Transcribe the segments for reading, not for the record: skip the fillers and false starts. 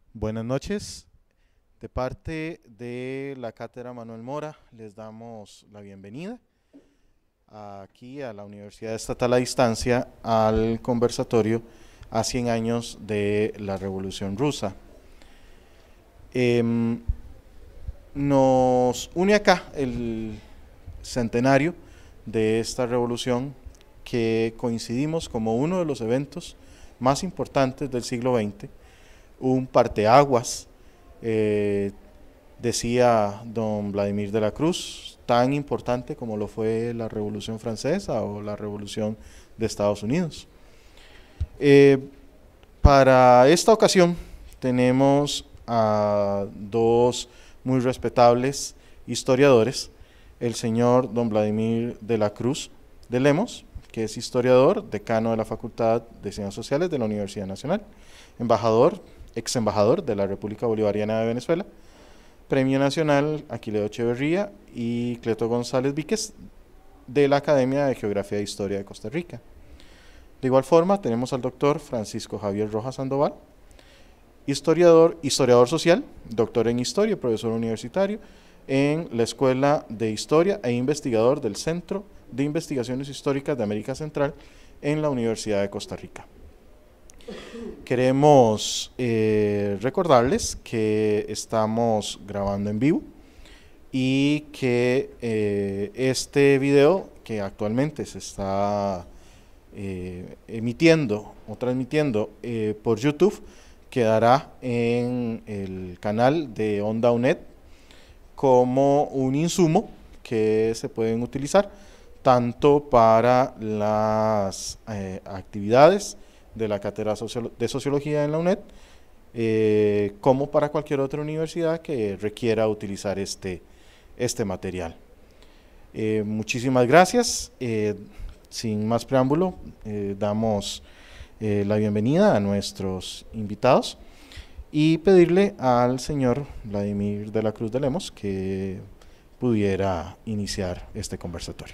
Buenas noches. De parte de la Cátedra Manuel Mora, les damos la bienvenida aquí a la Universidad Estatal a Distancia al conversatorio a 100 años de la Revolución Rusa. Nos une acá el centenario de esta revolución que coincidimos como uno de los eventos más importantes del siglo XX, un parteaguas, decía don Vladimir de la Cruz, tan importante como lo fue la Revolución Francesa o la Revolución de Estados Unidos. Para esta ocasión tenemos a dos muy respetables historiadores, el señor don Vladimir de la Cruz de Lemos, que es historiador, decano de la Facultad de Ciencias Sociales de la Universidad Nacional, ex embajador de la República Bolivariana de Venezuela, Premio Nacional Aquileo Echeverría y Cleto González Víquez de la Academia de Geografía e Historia de Costa Rica. De igual forma tenemos al doctor Francisco Javier Rojas Sandoval, historiador social, doctor en Historia, profesor universitario en la Escuela de Historia e investigador del Centro de Investigaciones Históricas de América Central en la Universidad de Costa Rica. Queremos recordarles que estamos grabando en vivo y que este video que actualmente se está emitiendo o transmitiendo por YouTube quedará en el canal de Onda UNED como un insumo que se pueden utilizar tanto para las actividades de la Cátedra de Sociología en la UNED, como para cualquier otra universidad que requiera utilizar este material. Muchísimas gracias. Sin más preámbulo, damos la bienvenida a nuestros invitados y pedirle al señor Vladimir de la Cruz de Lemos que pudiera iniciar este conversatorio.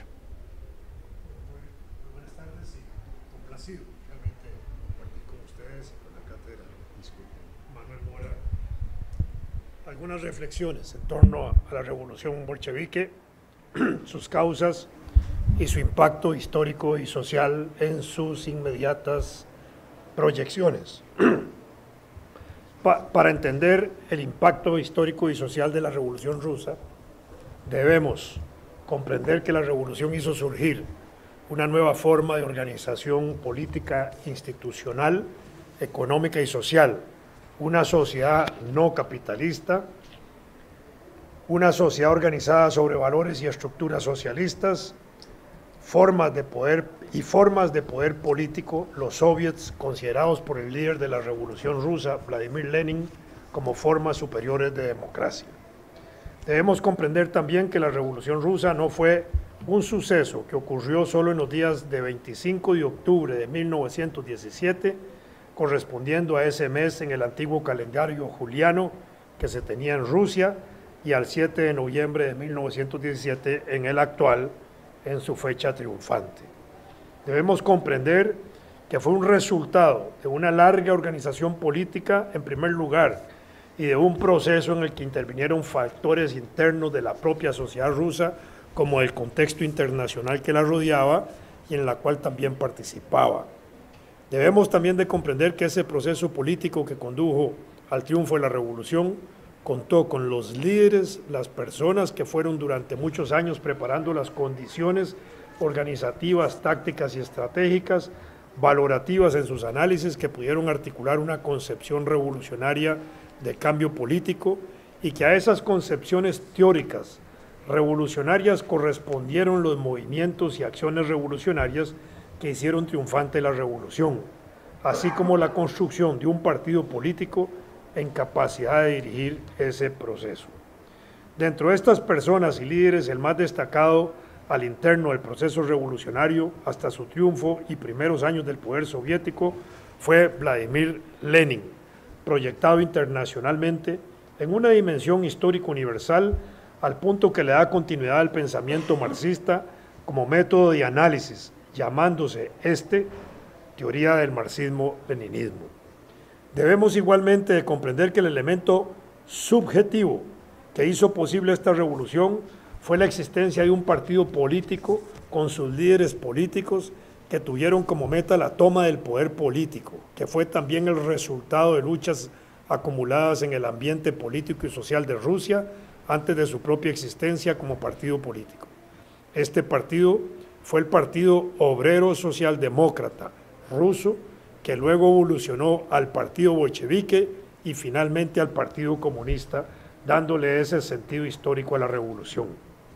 Buenas tardes y complacido realmente compartir con ustedes y con la cátedra Manuel Mora algunas reflexiones en torno a la revolución bolchevique, sus causas y su impacto histórico y social en sus inmediatas proyecciones. Para entender el impacto histórico y social de la Revolución Rusa, debemos comprender que la revolución hizo surgir una nueva forma de organización política, institucional, económica y social, una sociedad no capitalista, una sociedad organizada sobre valores y estructuras socialistas, formas de poder político, los soviets considerados por el líder de la Revolución Rusa, Vladimir Lenin, como formas superiores de democracia. Debemos comprender también que la Revolución Rusa no fue un suceso que ocurrió solo en los días de 25 de octubre de 1917, correspondiendo a ese mes en el antiguo calendario juliano que se tenía en Rusia, y al 7 de noviembre de 1917 en el actual, en su fecha triunfante. Debemos comprender que fue un resultado de una larga organización política, en primer lugar, y de un proceso en el que intervinieron factores internos de la propia sociedad rusa, como el contexto internacional que la rodeaba y en la cual también participaba. Debemos también de comprender que ese proceso político que condujo al triunfo de la revolución contó con los líderes, las personas que fueron durante muchos años preparando las condiciones organizativas, tácticas y estratégicas, valorativas en sus análisis, que pudieron articular una concepción revolucionaria de cambio político, y que a esas concepciones teóricas revolucionarias correspondieron los movimientos y acciones revolucionarias que hicieron triunfante la revolución, así como la construcción de un partido político en capacidad de dirigir ese proceso. Dentro de estas personas y líderes, el más destacado al interno del proceso revolucionario hasta su triunfo y primeros años del poder soviético fue Vladimir Lenin, proyectado internacionalmente en una dimensión histórica universal, al punto que le da continuidad al pensamiento marxista como método de análisis, llamándose teoría del marxismo-leninismo. Debemos igualmente comprender que el elemento subjetivo que hizo posible esta revolución fue la existencia de un partido político con sus líderes políticos que tuvieron como meta la toma del poder político, que fue también el resultado de luchas acumuladas en el ambiente político y social de Rusia antes de su propia existencia como partido político. Este partido fue el Partido Obrero Socialdemócrata ruso, que luego evolucionó al Partido Bolchevique y finalmente al Partido Comunista, dándole ese sentido histórico a la revolución.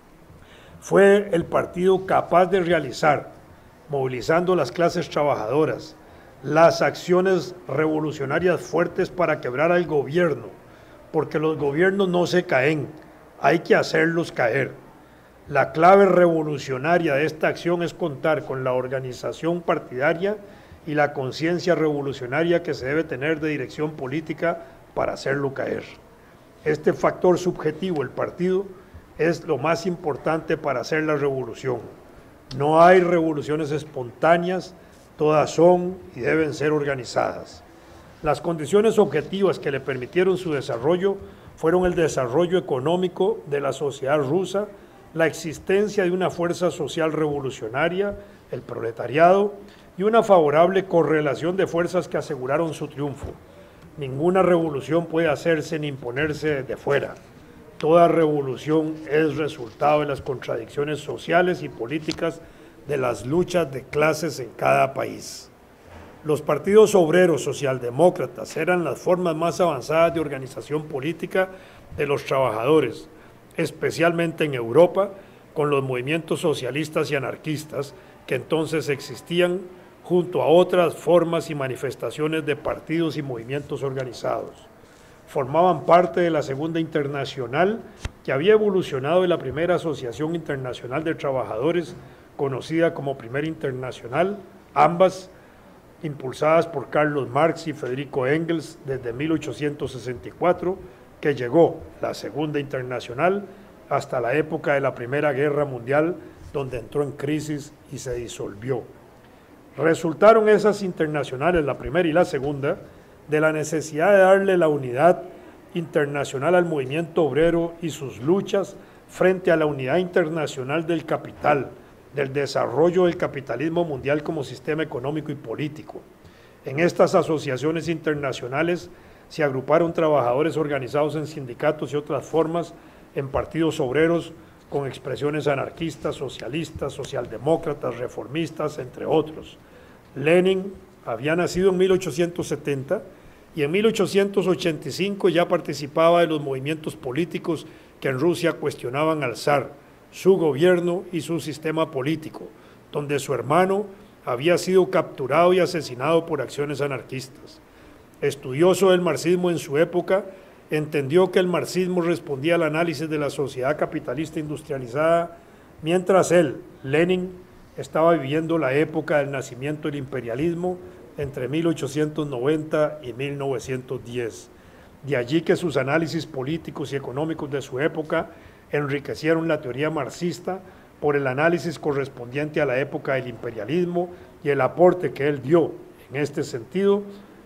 Fue el partido capaz de realizar, movilizando las clases trabajadoras, las acciones revolucionarias fuertes para quebrar al gobierno, porque los gobiernos no se caen, hay que hacerlos caer. La clave revolucionaria de esta acción es contar con la organización partidaria y la conciencia revolucionaria que se debe tener de dirección política para hacerlo caer. Este factor subjetivo, el partido, es lo más importante para hacer la revolución. No hay revoluciones espontáneas, todas son y deben ser organizadas. Las condiciones objetivas que le permitieron su desarrollo fueron el desarrollo económico de la sociedad rusa, la existencia de una fuerza social revolucionaria, el proletariado, y una favorable correlación de fuerzas que aseguraron su triunfo. Ninguna revolución puede hacerse ni imponerse de fuera. Toda revolución es resultado de las contradicciones sociales y políticas de las luchas de clases en cada país. Los partidos obreros socialdemócratas eran las formas más avanzadas de organización política de los trabajadores, especialmente en Europa, con los movimientos socialistas y anarquistas que entonces existían, junto a otras formas y manifestaciones de partidos y movimientos organizados. Formaban parte de la Segunda Internacional, que había evolucionado de la primera Asociación Internacional de Trabajadores, conocida como Primera Internacional, ambas impulsadas por Carlos Marx y Federico Engels desde 1864, que llegó la Segunda Internacional hasta la época de la Primera Guerra Mundial, donde entró en crisis y se disolvió. Resultaron esas internacionales, la primera y la segunda, de la necesidad de darle la unidad internacional al movimiento obrero y sus luchas frente a la unidad internacional del capital, del desarrollo del capitalismo mundial como sistema económico y político. En estas asociaciones internacionales se agruparon trabajadores organizados en sindicatos y otras formas, en partidos obreros con expresiones anarquistas, socialistas, socialdemócratas, reformistas, entre otros. Lenin había nacido en 1870 y en 1885 ya participaba de los movimientos políticos que en Rusia cuestionaban al zar, su gobierno y su sistema político, donde su hermano había sido capturado y asesinado por acciones anarquistas. Estudioso del marxismo en su época, entendió que el marxismo respondía al análisis de la sociedad capitalista industrializada, mientras él, Lenin, estaba viviendo la época del nacimiento del imperialismo entre 1890 y 1910. De allí que sus análisis políticos y económicos de su época enriquecieron la teoría marxista por el análisis correspondiente a la época del imperialismo y el aporte que él dio en este sentido,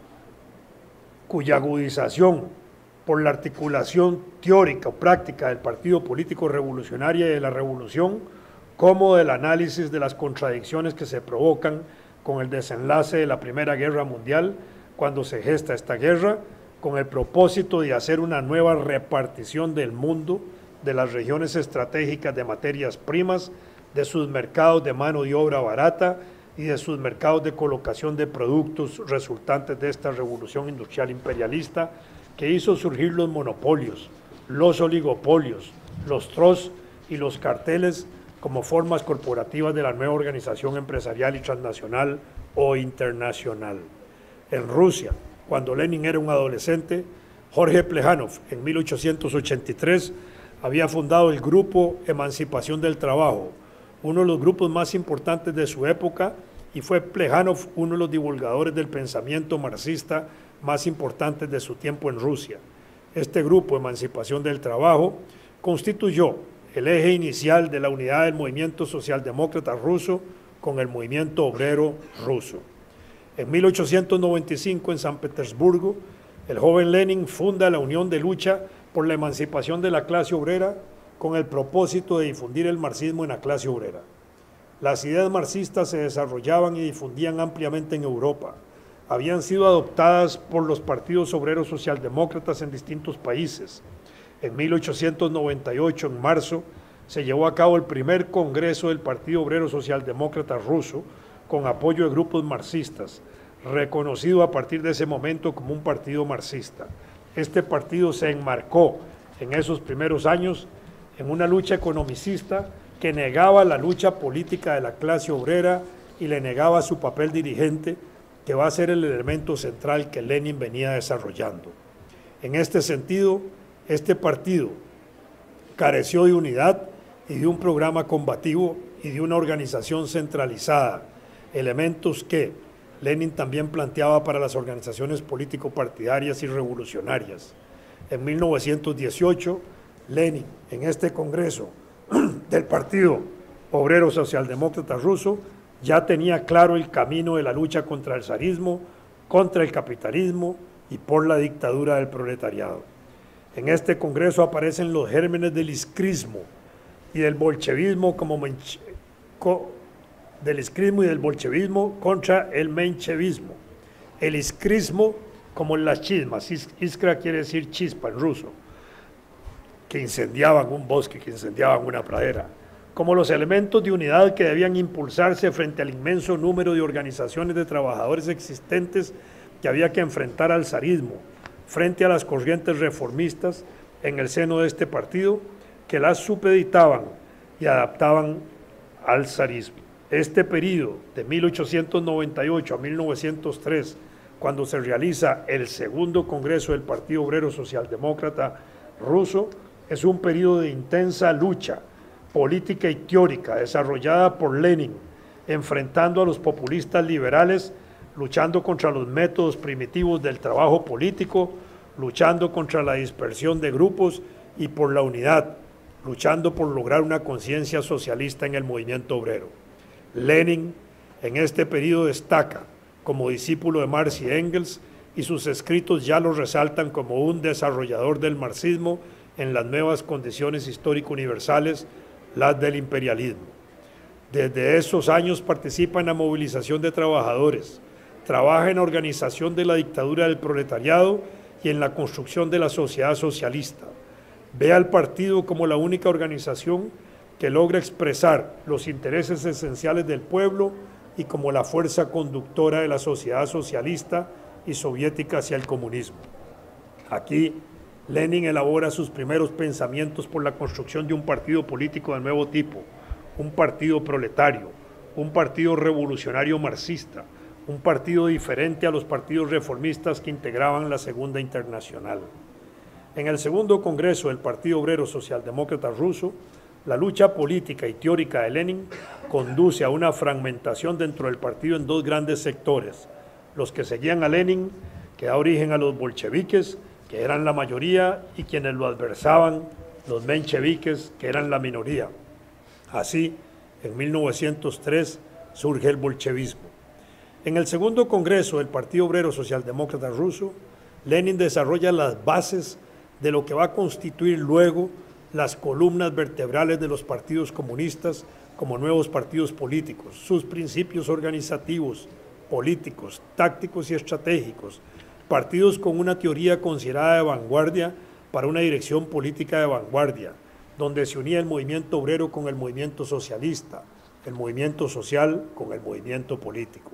cuya agudización por la articulación teórica o práctica del partido político revolucionario y de la revolución, como del análisis de las contradicciones que se provocan con el desenlace de la Primera Guerra Mundial, cuando se gesta esta guerra, con el propósito de hacer una nueva repartición del mundo, de las regiones estratégicas de materias primas, de sus mercados de mano de obra barata y de sus mercados de colocación de productos resultantes de esta revolución industrial imperialista, que hizo surgir los monopolios, los oligopolios, los trusts y los carteles como formas corporativas de la nueva organización empresarial y transnacional o internacional. En Rusia, cuando Lenin era un adolescente, Jorge Plejanov, en 1883, había fundado el Grupo Emancipación del Trabajo, uno de los grupos más importantes de su época, y fue Plejanov uno de los divulgadores del pensamiento marxista más importantes de su tiempo en Rusia. Este grupo, Emancipación del Trabajo, constituyó el eje inicial de la unidad del movimiento socialdemócrata ruso con el movimiento obrero ruso. En 1895, en San Petersburgo, el joven Lenin funda la Unión de Lucha por la Emancipación de la Clase Obrera con el propósito de difundir el marxismo en la clase obrera. Las ideas marxistas se desarrollaban y difundían ampliamente en Europa. Habían sido adoptadas por los partidos obreros socialdemócratas en distintos países. En 1898, en marzo, se llevó a cabo el primer congreso del Partido Obrero Socialdemócrata Ruso, con apoyo de grupos marxistas, reconocido a partir de ese momento como un partido marxista. Este partido se enmarcó en esos primeros años en una lucha economicista que negaba la lucha política de la clase obrera y le negaba su papel dirigente, que va a ser el elemento central que Lenin venía desarrollando. En este sentido, este partido careció de unidad y de un programa combativo y de una organización centralizada, elementos que Lenin también planteaba para las organizaciones político-partidarias y revolucionarias. En 1918, Lenin, en este congreso del Partido Obrero Socialdemócrata Ruso, ya tenía claro el camino de la lucha contra el zarismo, contra el capitalismo y por la dictadura del proletariado. En este congreso aparecen los gérmenes del iskrismo y del bolchevismo contra el menchevismo. El iskrismo como las chismas, iskra quiere decir chispa en ruso, que incendiaban un bosque, que incendiaban una pradera, como los elementos de unidad que debían impulsarse frente al inmenso número de organizaciones de trabajadores existentes que había que enfrentar al zarismo, frente a las corrientes reformistas en el seno de este partido que las supeditaban y adaptaban al zarismo. Este periodo de 1898 a 1903, cuando se realiza el segundo Congreso del Partido Obrero Socialdemócrata Ruso, es un periodo de intensa lucha política y teórica desarrollada por Lenin, enfrentando a los populistas liberales, luchando contra los métodos primitivos del trabajo político, luchando contra la dispersión de grupos y por la unidad, luchando por lograr una conciencia socialista en el movimiento obrero. Lenin en este periodo destaca como discípulo de Marx y Engels, y sus escritos ya lo resaltan como un desarrollador del marxismo en las nuevas condiciones histórico-universales, las del imperialismo. Desde esos años participa en la movilización de trabajadores, trabaja en la organización de la dictadura del proletariado y en la construcción de la sociedad socialista. Ve al partido como la única organización que logra expresar los intereses esenciales del pueblo y como la fuerza conductora de la sociedad socialista y soviética hacia el comunismo. Aquí, Lenin elabora sus primeros pensamientos por la construcción de un partido político de nuevo tipo, un partido proletario, un partido revolucionario marxista, un partido diferente a los partidos reformistas que integraban la Segunda Internacional. En el segundo Congreso del Partido Obrero Socialdemócrata Ruso, la lucha política y teórica de Lenin conduce a una fragmentación dentro del partido en dos grandes sectores: los que seguían a Lenin, que da origen a los bolcheviques, que eran la mayoría, y quienes lo adversaban, los mencheviques, que eran la minoría. Así, en 1903 surge el bolchevismo. En el segundo Congreso del Partido Obrero Socialdemócrata Ruso, Lenin desarrolla las bases de lo que va a constituir luego las columnas vertebrales de los partidos comunistas como nuevos partidos políticos, sus principios organizativos, políticos, tácticos y estratégicos, partidos con una teoría considerada de vanguardia para una dirección política de vanguardia, donde se unía el movimiento obrero con el movimiento socialista, el movimiento social con el movimiento político.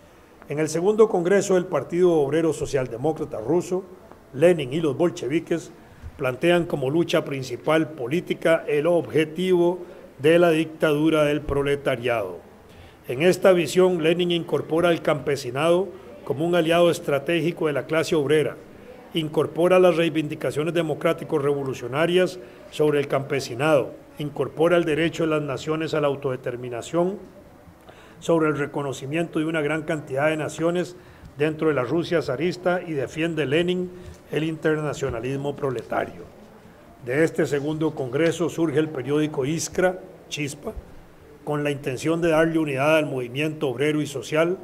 En el segundo Congreso del Partido Obrero Socialdemócrata Ruso, Lenin y los bolcheviques plantean como lucha principal política el objetivo de la dictadura del proletariado. En esta visión, Lenin incorpora al campesinado como un aliado estratégico de la clase obrera, incorpora las reivindicaciones democráticos revolucionarias sobre el campesinado, incorpora el derecho de las naciones a la autodeterminación sobre el reconocimiento de una gran cantidad de naciones dentro de la Rusia zarista, y defiende Lenin el internacionalismo proletario. De este segundo congreso surge el periódico Iskra, Chispa, con la intención de darle unidad al movimiento obrero y social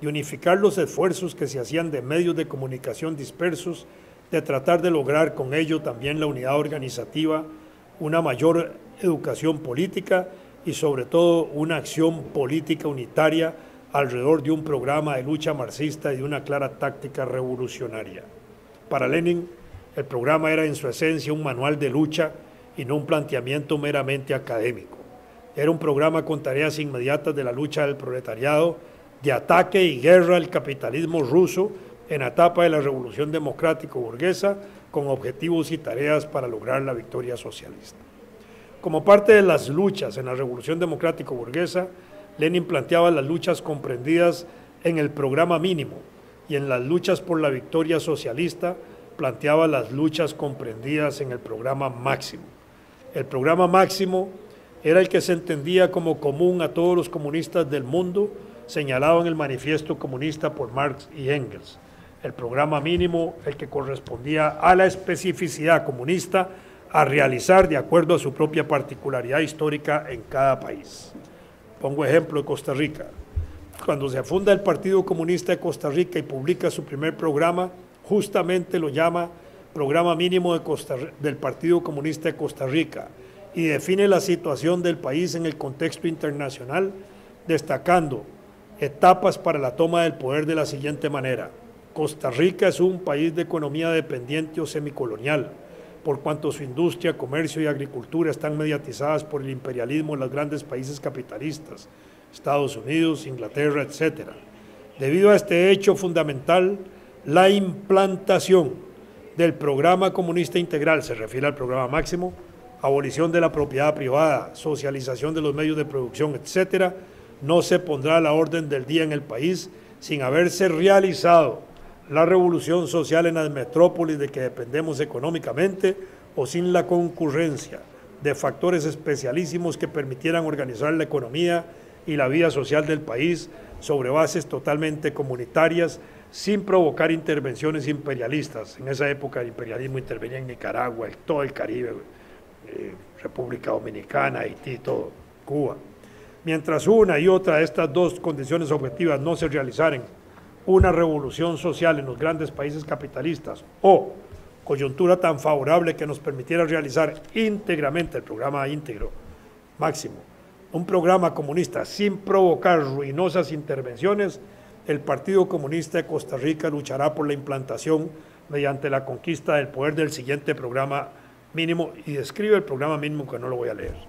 de unificar los esfuerzos que se hacían de medios de comunicación dispersos, de tratar de lograr con ello también la unidad organizativa, una mayor educación política y sobre todo una acción política unitaria alrededor de un programa de lucha marxista y de una clara táctica revolucionaria. Para Lenin, el programa era en su esencia un manual de lucha y no un planteamiento meramente académico. Era un programa con tareas inmediatas de la lucha del proletariado, de ataque y guerra al capitalismo ruso en la etapa de la revolución democrático-burguesa, con objetivos y tareas para lograr la victoria socialista. Como parte de las luchas en la revolución democrático-burguesa, Lenin planteaba las luchas comprendidas en el programa mínimo y en las luchas por la victoria socialista planteaba las luchas comprendidas en el programa máximo. El programa máximo era el que se entendía como común a todos los comunistas del mundo, señalado en el manifiesto comunista por Marx y Engels. El programa mínimo, el que correspondía a la especificidad comunista a realizar de acuerdo a su propia particularidad histórica en cada país. Pongo ejemplo de Costa Rica. Cuando se funda el Partido Comunista de Costa Rica y publica su primer programa, justamente lo llama Programa Mínimo del Partido Comunista de Costa Rica y define la situación del país en el contexto internacional, destacando etapas para la toma del poder de la siguiente manera. Costa Rica es un país de economía dependiente o semicolonial, por cuanto su industria, comercio y agricultura están mediatizadas por el imperialismo en los grandes países capitalistas, Estados Unidos, Inglaterra, etc. Debido a este hecho fundamental, la implantación del programa comunista integral, se refiere al programa máximo, abolición de la propiedad privada, socialización de los medios de producción, etc., no se pondrá a la orden del día en el país sin haberse realizado la revolución social en las metrópolis de que dependemos económicamente o sin la concurrencia de factores especialísimos que permitieran organizar la economía y la vida social del país sobre bases totalmente comunitarias sin provocar intervenciones imperialistas. En esa época el imperialismo intervenía en Nicaragua, en todo el Caribe, República Dominicana, Haití, todo, Cuba. Mientras una y otra de estas dos condiciones objetivas no se realizaren, una revolución social en los grandes países capitalistas o coyuntura tan favorable que nos permitiera realizar íntegramente el programa íntegro máximo, un programa comunista sin provocar ruinosas intervenciones, el Partido Comunista de Costa Rica luchará por la implantación mediante la conquista del poder del siguiente programa mínimo, y describe el programa mínimo que no lo voy a leer.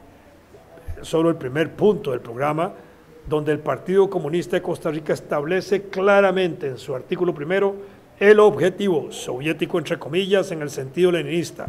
Solo el primer punto del programa, donde el Partido Comunista de Costa Rica establece claramente en su artículo primero el objetivo soviético, entre comillas, en el sentido leninista.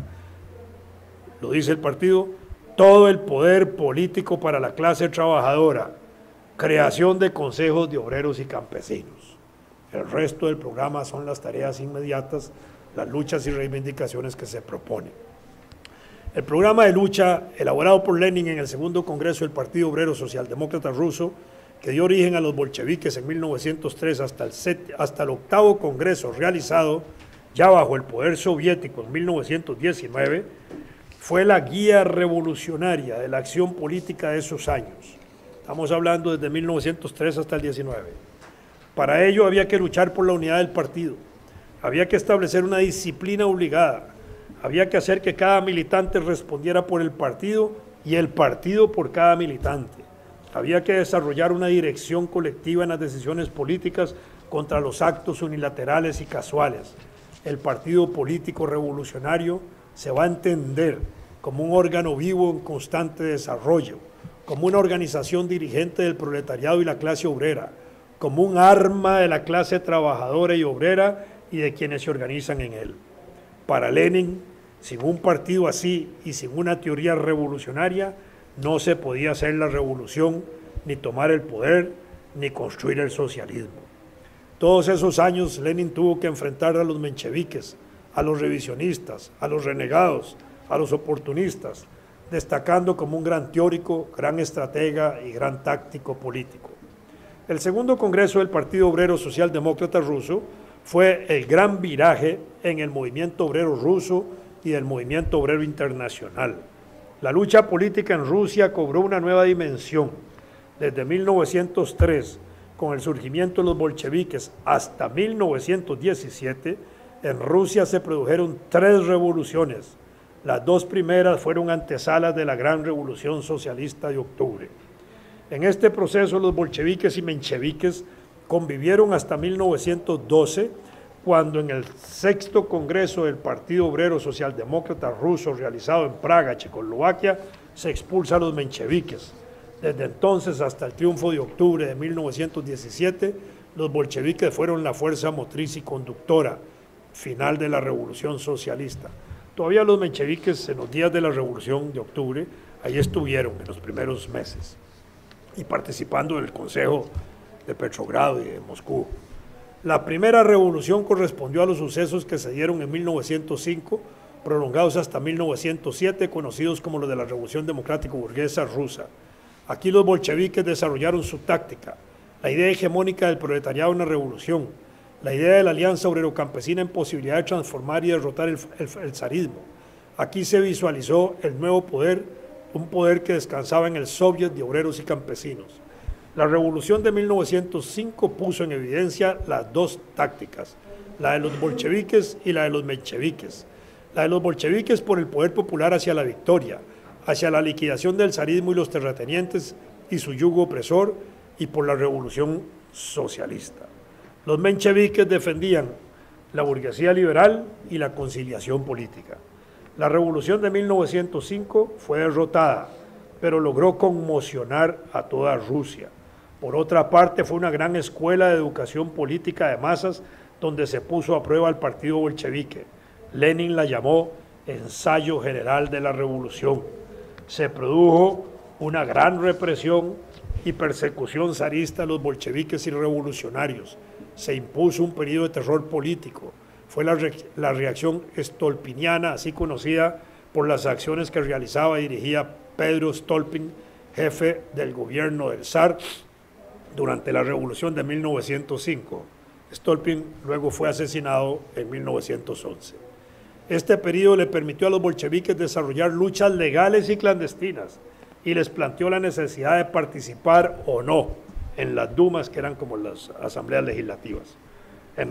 Lo dice el partido: todo el poder político para la clase trabajadora, creación de consejos de obreros y campesinos. El resto del programa son las tareas inmediatas, las luchas y reivindicaciones que se proponen. El programa de lucha elaborado por Lenin en el segundo Congreso del Partido Obrero Socialdemócrata Ruso, que dio origen a los bolcheviques en 1903 hasta el octavo Congreso realizado ya bajo el poder soviético en 1919, fue la guía revolucionaria de la acción política de esos años. Estamos hablando desde 1903 hasta el 19. Para ello había que luchar por la unidad del partido, había que establecer una disciplina obligada, había que hacer que cada militante respondiera por el partido y el partido por cada militante. Había que desarrollar una dirección colectiva en las decisiones políticas contra los actos unilaterales y casuales. El partido político revolucionario se va a entender como un órgano vivo en constante desarrollo, como una organización dirigente del proletariado y la clase obrera, como un arma de la clase trabajadora y obrera y de quienes se organizan en él. Para Lenin, sin un partido así y sin una teoría revolucionaria, no se podía hacer la revolución, ni tomar el poder, ni construir el socialismo. Todos esos años Lenin tuvo que enfrentar a los mencheviques, a los revisionistas, a los renegados, a los oportunistas, destacando como un gran teórico, gran estratega y gran táctico político. El segundo Congreso del Partido Obrero Socialdemócrata Ruso fue el gran viraje en el movimiento obrero ruso y del movimiento obrero internacional. La lucha política en Rusia cobró una nueva dimensión. Desde 1903, con el surgimiento de los bolcheviques hasta 1917, en Rusia se produjeron 3 revoluciones. Las 2 primeras fueron antesalas de la gran revolución socialista de octubre. En este proceso los bolcheviques y mencheviques convivieron hasta 1912, cuando en el 6º Congreso del Partido Obrero Socialdemócrata Ruso, realizado en Praga, Checoslovaquia, se expulsa a los mencheviques. Desde entonces hasta el triunfo de octubre de 1917, los bolcheviques fueron la fuerza motriz y conductora final de la revolución socialista. Todavía los mencheviques, en los días de la revolución de octubre, ahí estuvieron en los primeros meses y participando del Consejo de Petrogrado y de Moscú. La primera revolución correspondió a los sucesos que se dieron en 1905, prolongados hasta 1907, conocidos como los de la Revolución Democrático Burguesa Rusa. Aquí los bolcheviques desarrollaron su táctica, la idea hegemónica del proletariado en la revolución, la idea de la alianza obrero-campesina en posibilidad de transformar y derrotar el zarismo. Aquí se visualizó el nuevo poder, un poder que descansaba en el Soviet de Obreros y Campesinos. La revolución de 1905 puso en evidencia las 2 tácticas, la de los bolcheviques y la de los mencheviques. La de los bolcheviques por el poder popular hacia la victoria, hacia la liquidación del zarismo y los terratenientes y su yugo opresor, y por la revolución socialista. Los mencheviques defendían la burguesía liberal y la conciliación política. La revolución de 1905 fue derrotada, pero logró conmocionar a toda Rusia. Por otra parte, fue una gran escuela de educación política de masas donde se puso a prueba al partido bolchevique. Lenin la llamó ensayo general de la revolución. Se produjo una gran represión y persecución zarista a los bolcheviques y revolucionarios. Se impuso un periodo de terror político. Fue la reacción stolpiniana, así conocida por las acciones que realizaba y dirigía Pedro Stolpin, jefe del gobierno del zar, durante la revolución de 1905. Stolpin luego fue asesinado en 1911. Este periodo le permitió a los bolcheviques desarrollar luchas legales y clandestinas y les planteó la necesidad de participar o no en las dumas, que eran como las asambleas legislativas. En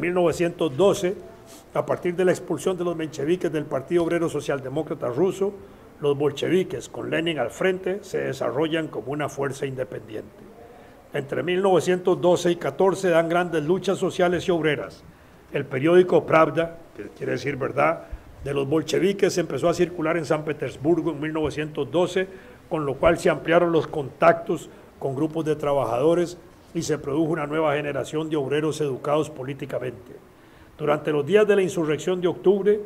1912, a partir de la expulsión de los mencheviques del Partido Obrero Socialdemócrata Ruso, los bolcheviques, con Lenin al frente, se desarrollan como una fuerza independiente. Entre 1912 y 14 dan grandes luchas sociales y obreras. El periódico Pravda, que quiere decir verdad, de los bolcheviques empezó a circular en San Petersburgo en 1912, con lo cual se ampliaron los contactos con grupos de trabajadores y se produjo una nueva generación de obreros educados políticamente. Durante los días de la insurrección de octubre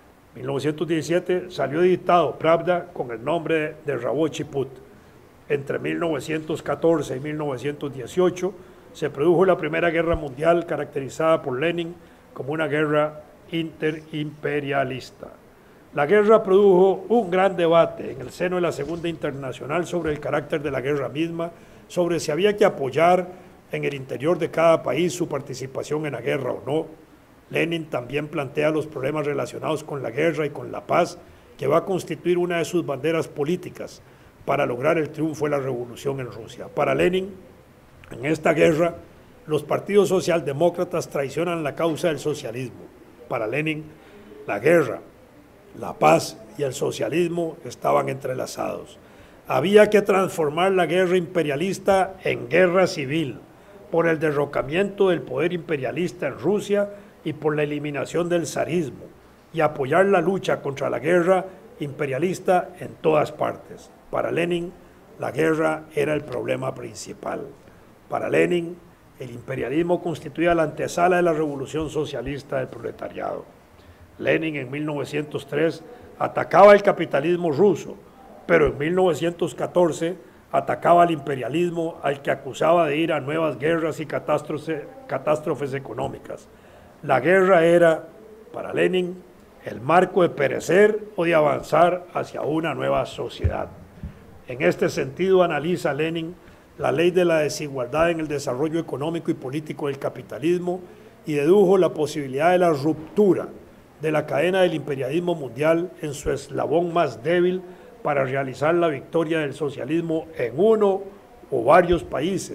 1917 salió editado Pravda con el nombre de Ravochий Put. Entre 1914 y 1918 se produjo la Primera Guerra Mundial, caracterizada por Lenin como una guerra interimperialista. La guerra produjo un gran debate en el seno de la Segunda Internacional sobre el carácter de la guerra misma, sobre si había que apoyar en el interior de cada país su participación en la guerra o no. Lenin también plantea los problemas relacionados con la guerra y con la paz, que va a constituir una de sus banderas políticas para lograr el triunfo de la revolución en Rusia. Para Lenin, en esta guerra, los partidos socialdemócratas traicionan la causa del socialismo. Para Lenin, la guerra, la paz y el socialismo estaban entrelazados. Había que transformar la guerra imperialista en guerra civil, por el derrocamiento del poder imperialista en Rusia y por la eliminación del zarismo, y apoyar la lucha contra la guerra imperialista en todas partes. Para Lenin, la guerra era el problema principal. Para Lenin, el imperialismo constituía la antesala de la revolución socialista del proletariado. Lenin en 1903 atacaba el capitalismo ruso, pero en 1914 atacaba al imperialismo, al que acusaba de ir a nuevas guerras y catástrofes económicas. La guerra era, para Lenin, el marco de perecer o de avanzar hacia una nueva sociedad. En este sentido analiza Lenin la ley de la desigualdad en el desarrollo económico y político del capitalismo y dedujo la posibilidad de la ruptura de la cadena del imperialismo mundial en su eslabón más débil para realizar la victoria del socialismo en uno o varios países,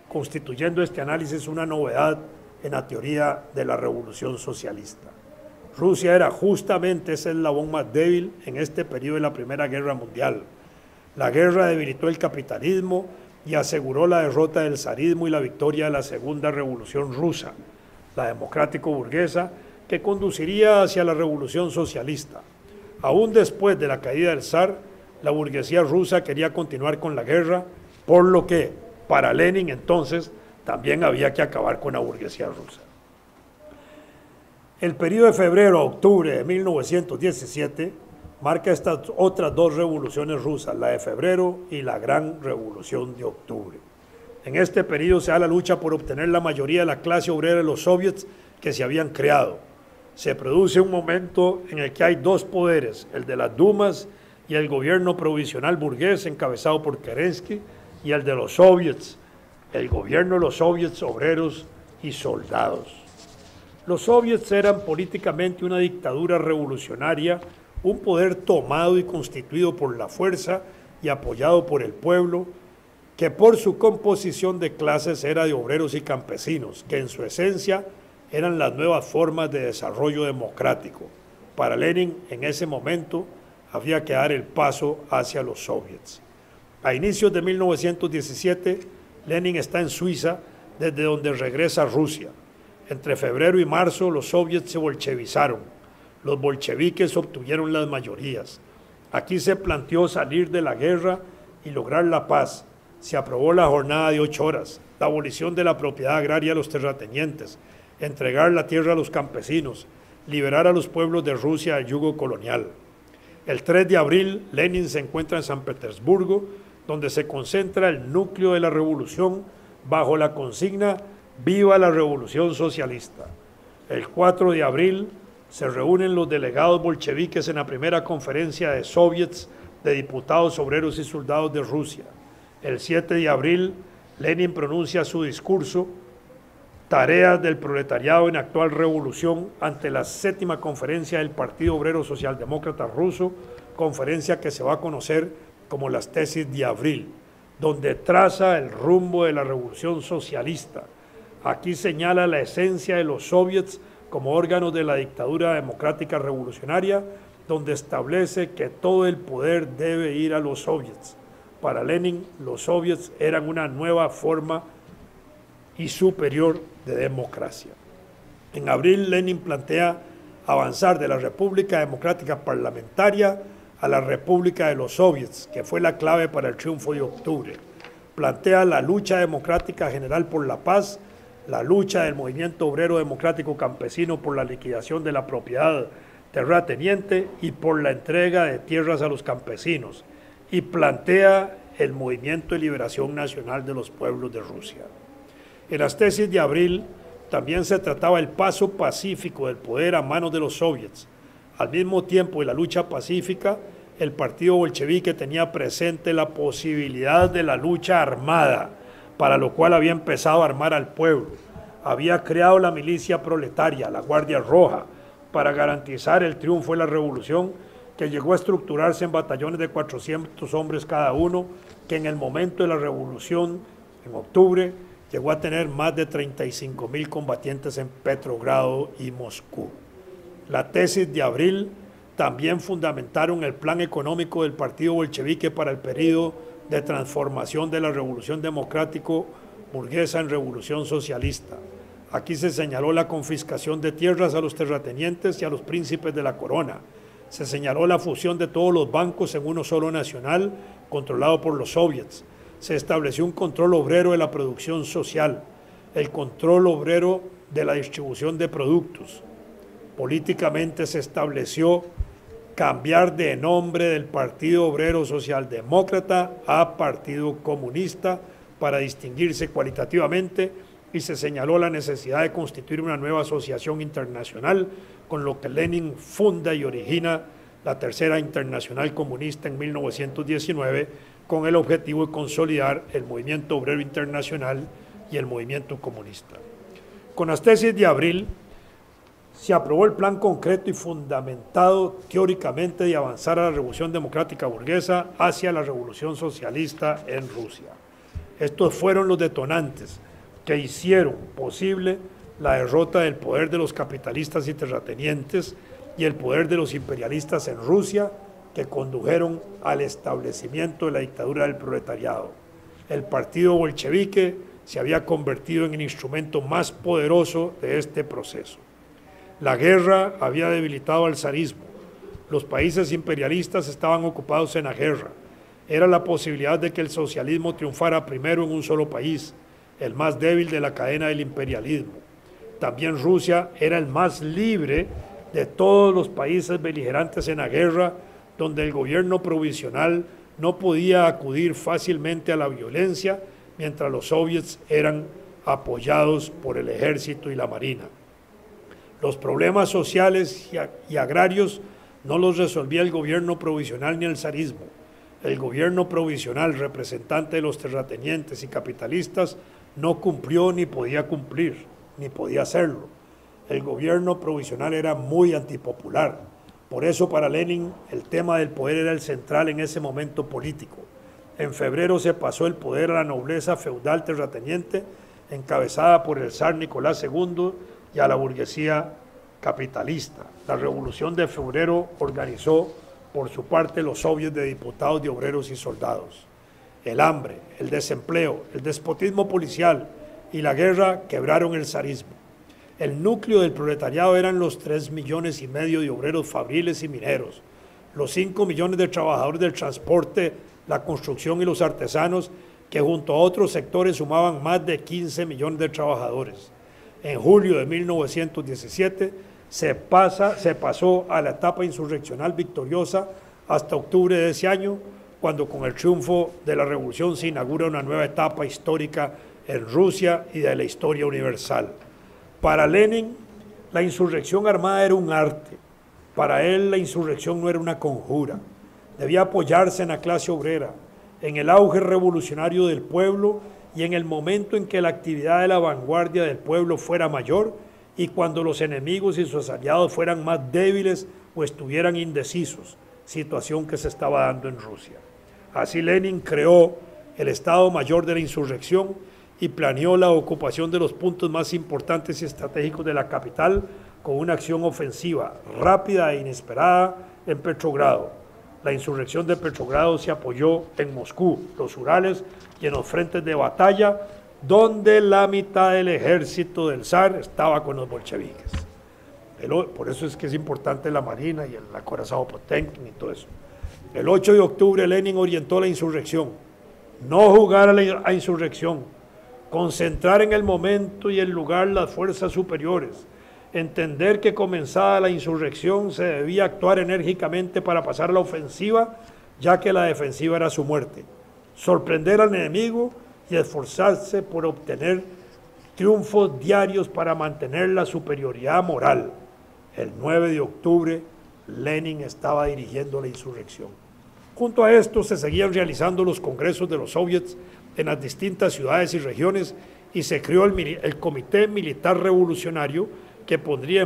constituyendo este análisis una novedad en la teoría de la revolución socialista. Rusia era justamente ese eslabón más débil en este periodo de la Primera Guerra Mundial. La guerra debilitó el capitalismo y aseguró la derrota del zarismo y la victoria de la Segunda Revolución Rusa, la democrático-burguesa, que conduciría hacia la revolución socialista. Aún después de la caída del zar, la burguesía rusa quería continuar con la guerra, por lo que, para Lenin entonces, también había que acabar con la burguesía rusa. El periodo de febrero a octubre de 1917 marca estas otras dos revoluciones rusas, la de febrero y la Gran Revolución de Octubre. En este periodo se da la lucha por obtener la mayoría de la clase obrera de los soviets que se habían creado. Se produce un momento en el que hay dos poderes, el de las dumas y el gobierno provisional burgués encabezado por Kerensky, y el de los soviets, el gobierno de los soviets obreros y soldados. Los soviets eran políticamente una dictadura revolucionaria, un poder tomado y constituido por la fuerza y apoyado por el pueblo, que por su composición de clases era de obreros y campesinos, que en su esencia eran las nuevas formas de desarrollo democrático. Para Lenin, en ese momento, había que dar el paso hacia los soviets. A inicios de 1917, Lenin está en Suiza, desde donde regresa a Rusia. Entre febrero y marzo, los soviets se bolchevizaron. Los bolcheviques obtuvieron las mayorías. Aquí se planteó salir de la guerra y lograr la paz. Se aprobó la jornada de 8 horas, la abolición de la propiedad agraria a los terratenientes, entregar la tierra a los campesinos, liberar a los pueblos de Rusia del yugo colonial. El 3 de abril, Lenin se encuentra en San Petersburgo, donde se concentra el núcleo de la revolución bajo la consigna «Viva la Revolución Socialista». El 4 de abril se reúnen los delegados bolcheviques en la primera conferencia de soviets de diputados, obreros y soldados de Rusia. El 7 de abril, Lenin pronuncia su discurso «Tareas del proletariado en actual revolución» ante la 7ª conferencia del Partido Obrero Socialdemócrata Ruso, conferencia que se va a conocer como las tesis de abril, donde traza el rumbo de la revolución socialista. Aquí señala la esencia de los soviets como órganos de la dictadura democrática revolucionaria, donde establece que todo el poder debe ir a los soviets. Para Lenin, los soviets eran una nueva forma y superior de democracia. En abril, Lenin plantea avanzar de la República Democrática Parlamentaria a la República de los Soviets, que fue la clave para el triunfo de octubre. Plantea la lucha democrática general por la paz, la lucha del movimiento obrero democrático campesino por la liquidación de la propiedad terrateniente y por la entrega de tierras a los campesinos, y plantea el movimiento de liberación nacional de los pueblos de Rusia. En las tesis de abril también se trataba el paso pacífico del poder a manos de los soviets. Al mismo tiempo de la lucha pacífica, el partido bolchevique tenía presente la posibilidad de la lucha armada, para lo cual había empezado a armar al pueblo. Había creado la milicia proletaria, la Guardia Roja, para garantizar el triunfo de la revolución, que llegó a estructurarse en batallones de 400 hombres cada uno, que en el momento de la revolución, en octubre, llegó a tener más de 35,000 combatientes en Petrogrado y Moscú. La tesis de abril también fundamentaron el plan económico del partido bolchevique para el periodo de transformación de la revolución democrático-burguesa en revolución socialista. Aquí se señaló la confiscación de tierras a los terratenientes y a los príncipes de la corona. Se señaló la fusión de todos los bancos en uno solo nacional, controlado por los soviets. Se estableció un control obrero de la producción social, el control obrero de la distribución de productos. Políticamente se estableció cambiar de nombre del Partido Obrero Socialdemócrata a Partido Comunista para distinguirse cualitativamente, y se señaló la necesidad de constituir una nueva asociación internacional, con lo que Lenin funda y origina la Tercera Internacional Comunista en 1919, con el objetivo de consolidar el movimiento obrero internacional y el movimiento comunista. Con las tesis de abril, se aprobó el plan concreto y fundamentado teóricamente de avanzar a la revolución democrática burguesa hacia la revolución socialista en Rusia. Estos fueron los detonantes que hicieron posible la derrota del poder de los capitalistas y terratenientes y el poder de los imperialistas en Rusia, que condujeron al establecimiento de la dictadura del proletariado. El partido bolchevique se había convertido en el instrumento más poderoso de este proceso. La guerra había debilitado al zarismo. Los países imperialistas estaban ocupados en la guerra. Era la posibilidad de que el socialismo triunfara primero en un solo país, el más débil de la cadena del imperialismo. También Rusia era el más libre de todos los países beligerantes en la guerra, donde el gobierno provisional no podía acudir fácilmente a la violencia, mientras los soviets eran apoyados por el ejército y la marina. Los problemas sociales y agrarios no los resolvía el gobierno provisional ni el zarismo. El gobierno provisional, representante de los terratenientes y capitalistas, no cumplió ni podía cumplir, ni podía hacerlo. El gobierno provisional era muy antipopular. Por eso para Lenin el tema del poder era el central en ese momento político. En febrero se pasó el poder a la nobleza feudal terrateniente, encabezada por el zar Nicolás II, y a la burguesía capitalista. La revolución de febrero organizó por su parte los soviets de diputados, de obreros y soldados. El hambre, el desempleo, el despotismo policial y la guerra quebraron el zarismo. El núcleo del proletariado eran los 3,5 millones de obreros fabriles y mineros, los 5 millones de trabajadores del transporte, la construcción y los artesanos, que junto a otros sectores sumaban más de 15 millones de trabajadores. En julio de 1917 se pasó a la etapa insurreccional victoriosa hasta octubre de ese año, cuando con el triunfo de la revolución se inaugura una nueva etapa histórica en Rusia y de la historia universal. Para Lenin, la insurrección armada era un arte. Para él, la insurrección no era una conjura. Debía apoyarse en la clase obrera, en el auge revolucionario del pueblo y en el momento en que la actividad de la vanguardia del pueblo fuera mayor y cuando los enemigos y sus aliados fueran más débiles o estuvieran indecisos, situación que se estaba dando en Rusia. Así Lenin creó el Estado Mayor de la Insurrección y planeó la ocupación de los puntos más importantes y estratégicos de la capital con una acción ofensiva rápida e inesperada en Petrogrado. La insurrección de Petrogrado se apoyó en Moscú, los Urales y en los frentes de batalla, donde la mitad del ejército del zar estaba con los bolcheviques. Por eso es que es importante la Marina y el acorazado Potemkin y todo eso. El 8 de octubre Lenin orientó la insurrección: no jugar a la insurrección, concentrar en el momento y el lugar las fuerzas superiores, entender que comenzada la insurrección se debía actuar enérgicamente para pasar a la ofensiva, ya que la defensiva era su muerte, sorprender al enemigo y esforzarse por obtener triunfos diarios para mantener la superioridad moral. El 9 de octubre, Lenin estaba dirigiendo la insurrección. Junto a esto se seguían realizando los congresos de los soviets en las distintas ciudades y regiones y se creó el Comité Militar Revolucionario, que pondría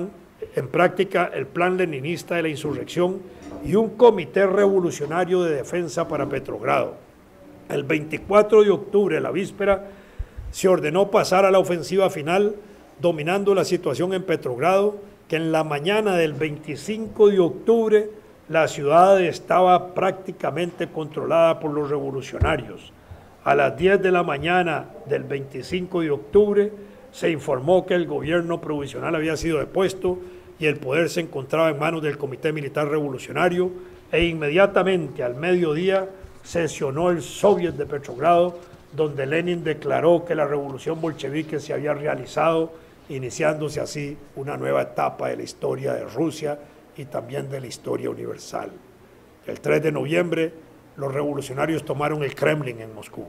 en práctica el plan leninista de la insurrección, y un Comité Revolucionario de Defensa para Petrogrado. El 24 de octubre, la víspera, se ordenó pasar a la ofensiva final, dominando la situación en Petrogrado, que en la mañana del 25 de octubre la ciudad estaba prácticamente controlada por los revolucionarios. A las 10 de la mañana del 25 de octubre se informó que el gobierno provisional había sido depuesto y el poder se encontraba en manos del Comité Militar Revolucionario, e inmediatamente al mediodía sesionó el Soviet de Petrogrado, donde Lenin declaró que la revolución bolchevique se había realizado, iniciándose así una nueva etapa de la historia de Rusia y también de la historia universal. El 3 de noviembre, los revolucionarios tomaron el Kremlin en Moscú.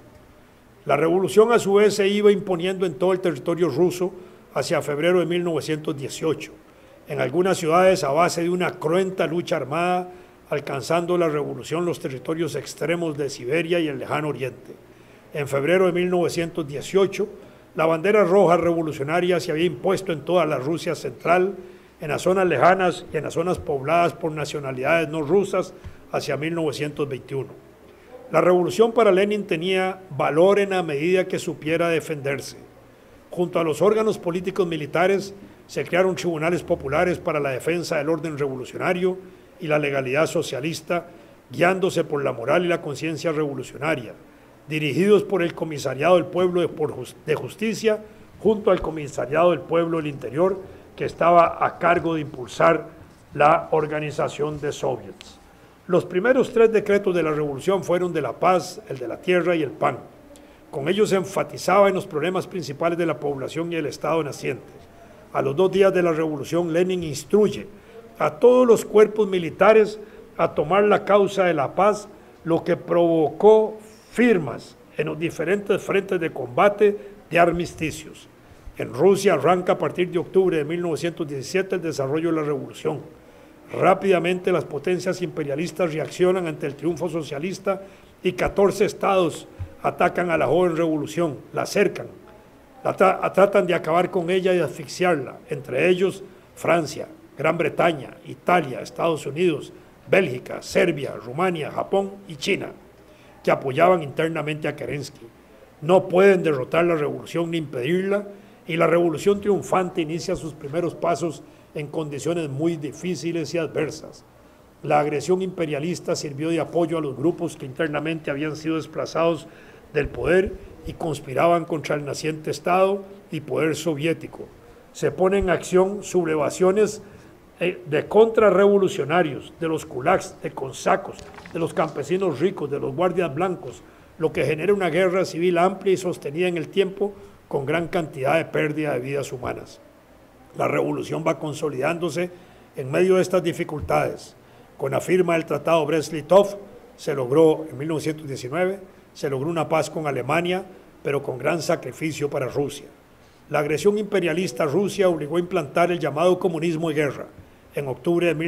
La revolución a su vez se iba imponiendo en todo el territorio ruso hacia febrero de 1918, en algunas ciudades a base de una cruenta lucha armada, alcanzando la revolución los territorios extremos de Siberia y el lejano oriente. En febrero de 1918, la bandera roja revolucionaria se había impuesto en toda la Rusia central, en las zonas lejanas y en las zonas pobladas por nacionalidades no rusas hacia 1921. La revolución para Lenin tenía valor en la medida que supiera defenderse. Junto a los órganos políticos militares se crearon tribunales populares para la defensa del orden revolucionario y la legalidad socialista, guiándose por la moral y la conciencia revolucionaria, dirigidos por el Comisariado del Pueblo de Justicia, junto al Comisariado del Pueblo del Interior, que estaba a cargo de impulsar la organización de soviets. Los primeros 3 decretos de la revolución fueron de la paz, el de la tierra y el pan. Con ellos se enfatizaba en los problemas principales de la población y el Estado naciente. A los 2 días de la revolución, Lenin instruye a todos los cuerpos militares a tomar la causa de la paz, lo que provocó firmas en los diferentes frentes de combate de armisticios. En Rusia arranca a partir de octubre de 1917 el desarrollo de la revolución. Rápidamente las potencias imperialistas reaccionan ante el triunfo socialista y 14 estados atacan a la joven revolución, la cercan, tratan de acabar con ella y asfixiarla, entre ellos Francia, Gran Bretaña, Italia, Estados Unidos, Bélgica, Serbia, Rumania, Japón y China, que apoyaban internamente a Kerensky. No pueden derrotar la revolución ni impedirla, y la revolución triunfante inicia sus primeros pasos en condiciones muy difíciles y adversas. La agresión imperialista sirvió de apoyo a los grupos que internamente habían sido desplazados del poder y conspiraban contra el naciente Estado y poder soviético. Se ponen en acción sublevaciones de contrarrevolucionarios, de los kulaks, de consacos, de los campesinos ricos, de los guardias blancos, lo que genera una guerra civil amplia y sostenida en el tiempo con gran cantidad de pérdida de vidas humanas. La revolución va consolidándose en medio de estas dificultades. Con la firma del Tratado Brest-Litov se logró en 1919, se logró una paz con Alemania, pero con gran sacrificio para Rusia. La agresión imperialista a Rusia obligó a implantar el llamado comunismo de guerra en octubre de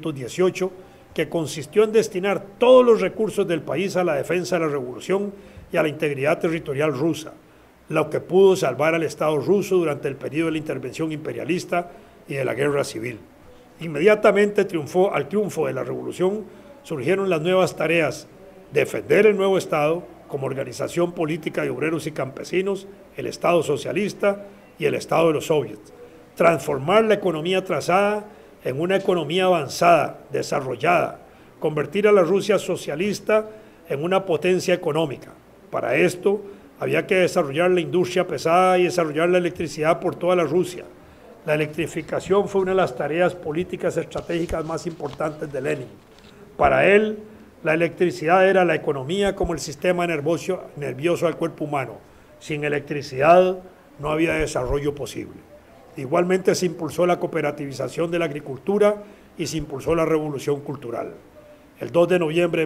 1918, que consistió en destinar todos los recursos del país a la defensa de la revolución y a la integridad territorial rusa, lo que pudo salvar al Estado ruso durante el periodo de la intervención imperialista y de la guerra civil. Inmediatamente al triunfo de la revolución surgieron las nuevas tareas: defender el nuevo Estado como organización política de obreros y campesinos, el Estado socialista y el Estado de los soviets, transformar la economía trazada en una economía avanzada, desarrollada, convertir a la Rusia socialista en una potencia económica. Para esto había que desarrollar la industria pesada y desarrollar la electricidad por toda la Rusia. La electrificación fue una de las tareas políticas estratégicas más importantes de Lenin. Para él, la electricidad era la economía como el sistema nervioso del cuerpo humano. Sin electricidad no había desarrollo posible. Igualmente se impulsó la cooperativización de la agricultura y se impulsó la revolución cultural. El 2 de noviembre de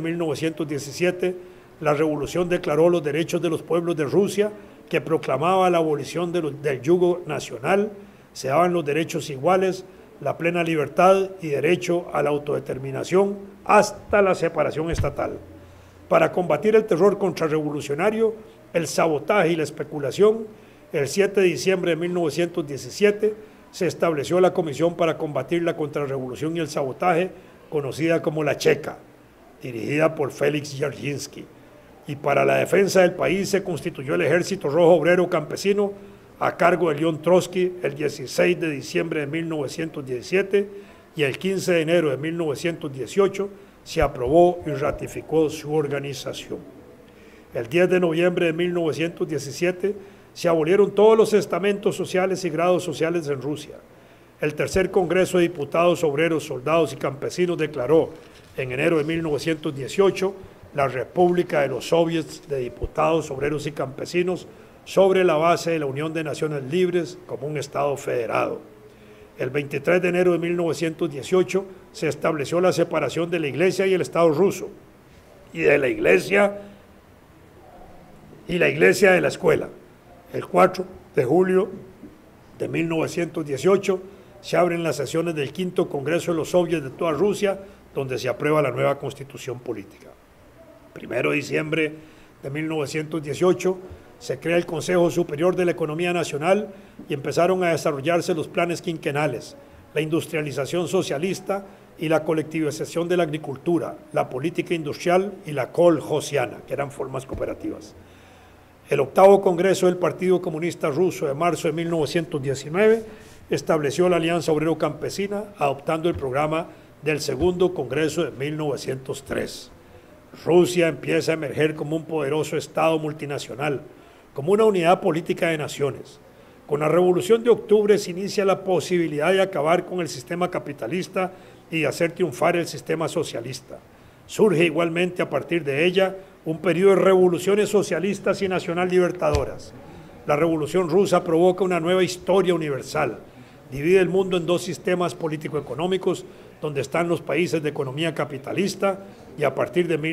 1917, la revolución declaró los derechos de los pueblos de Rusia, que proclamaba la abolición del yugo nacional. Se daban los derechos iguales, la plena libertad y derecho a la autodeterminación hasta la separación estatal. Para combatir el terror contrarrevolucionario, el sabotaje y la especulación, el 7 de diciembre de 1917 se estableció la Comisión para combatir la contrarrevolución y el sabotaje, conocida como la Checa, dirigida por Félix Dzerzhinsky. Y para la defensa del país se constituyó el Ejército Rojo Obrero Campesino a cargo de León Trotsky el 16 de diciembre de 1917, y el 15 de enero de 1918 se aprobó y ratificó su organización. El 10 de noviembre de 1917 se abolieron todos los estamentos sociales y grados sociales en Rusia. El tercer Congreso de Diputados, Obreros, Soldados y Campesinos declaró en enero de 1918 la República de los Soviets de Diputados, Obreros y Campesinos sobre la base de la Unión de Naciones Libres como un Estado federado. El 23 de enero de 1918 se estableció la separación de la Iglesia y el Estado ruso, y de la Iglesia de la escuela. El 4 de julio de 1918 se abren las sesiones del quinto Congreso de los Soviets de toda Rusia, donde se aprueba la nueva Constitución Política. 1 de diciembre de 1918 se crea el Consejo Superior de la Economía Nacional y empezaron a desarrollarse los planes quinquenales, la industrialización socialista y la colectivización de la agricultura, la política industrial y la kolkhosiana, que eran formas cooperativas. El octavo Congreso del Partido Comunista Ruso de marzo de 1919 estableció la Alianza Obrero-Campesina, adoptando el programa del segundo Congreso de 1903. Rusia empieza a emerger como un poderoso Estado multinacional, como una unidad política de naciones. Con la Revolución de Octubre se inicia la posibilidad de acabar con el sistema capitalista y de hacer triunfar el sistema socialista. Surge igualmente a partir de ella un periodo de revoluciones socialistas y nacional libertadoras. La Revolución Rusa provoca una nueva historia universal. Divide el mundo en dos sistemas político-económicos, donde están los países de economía capitalista y a partir de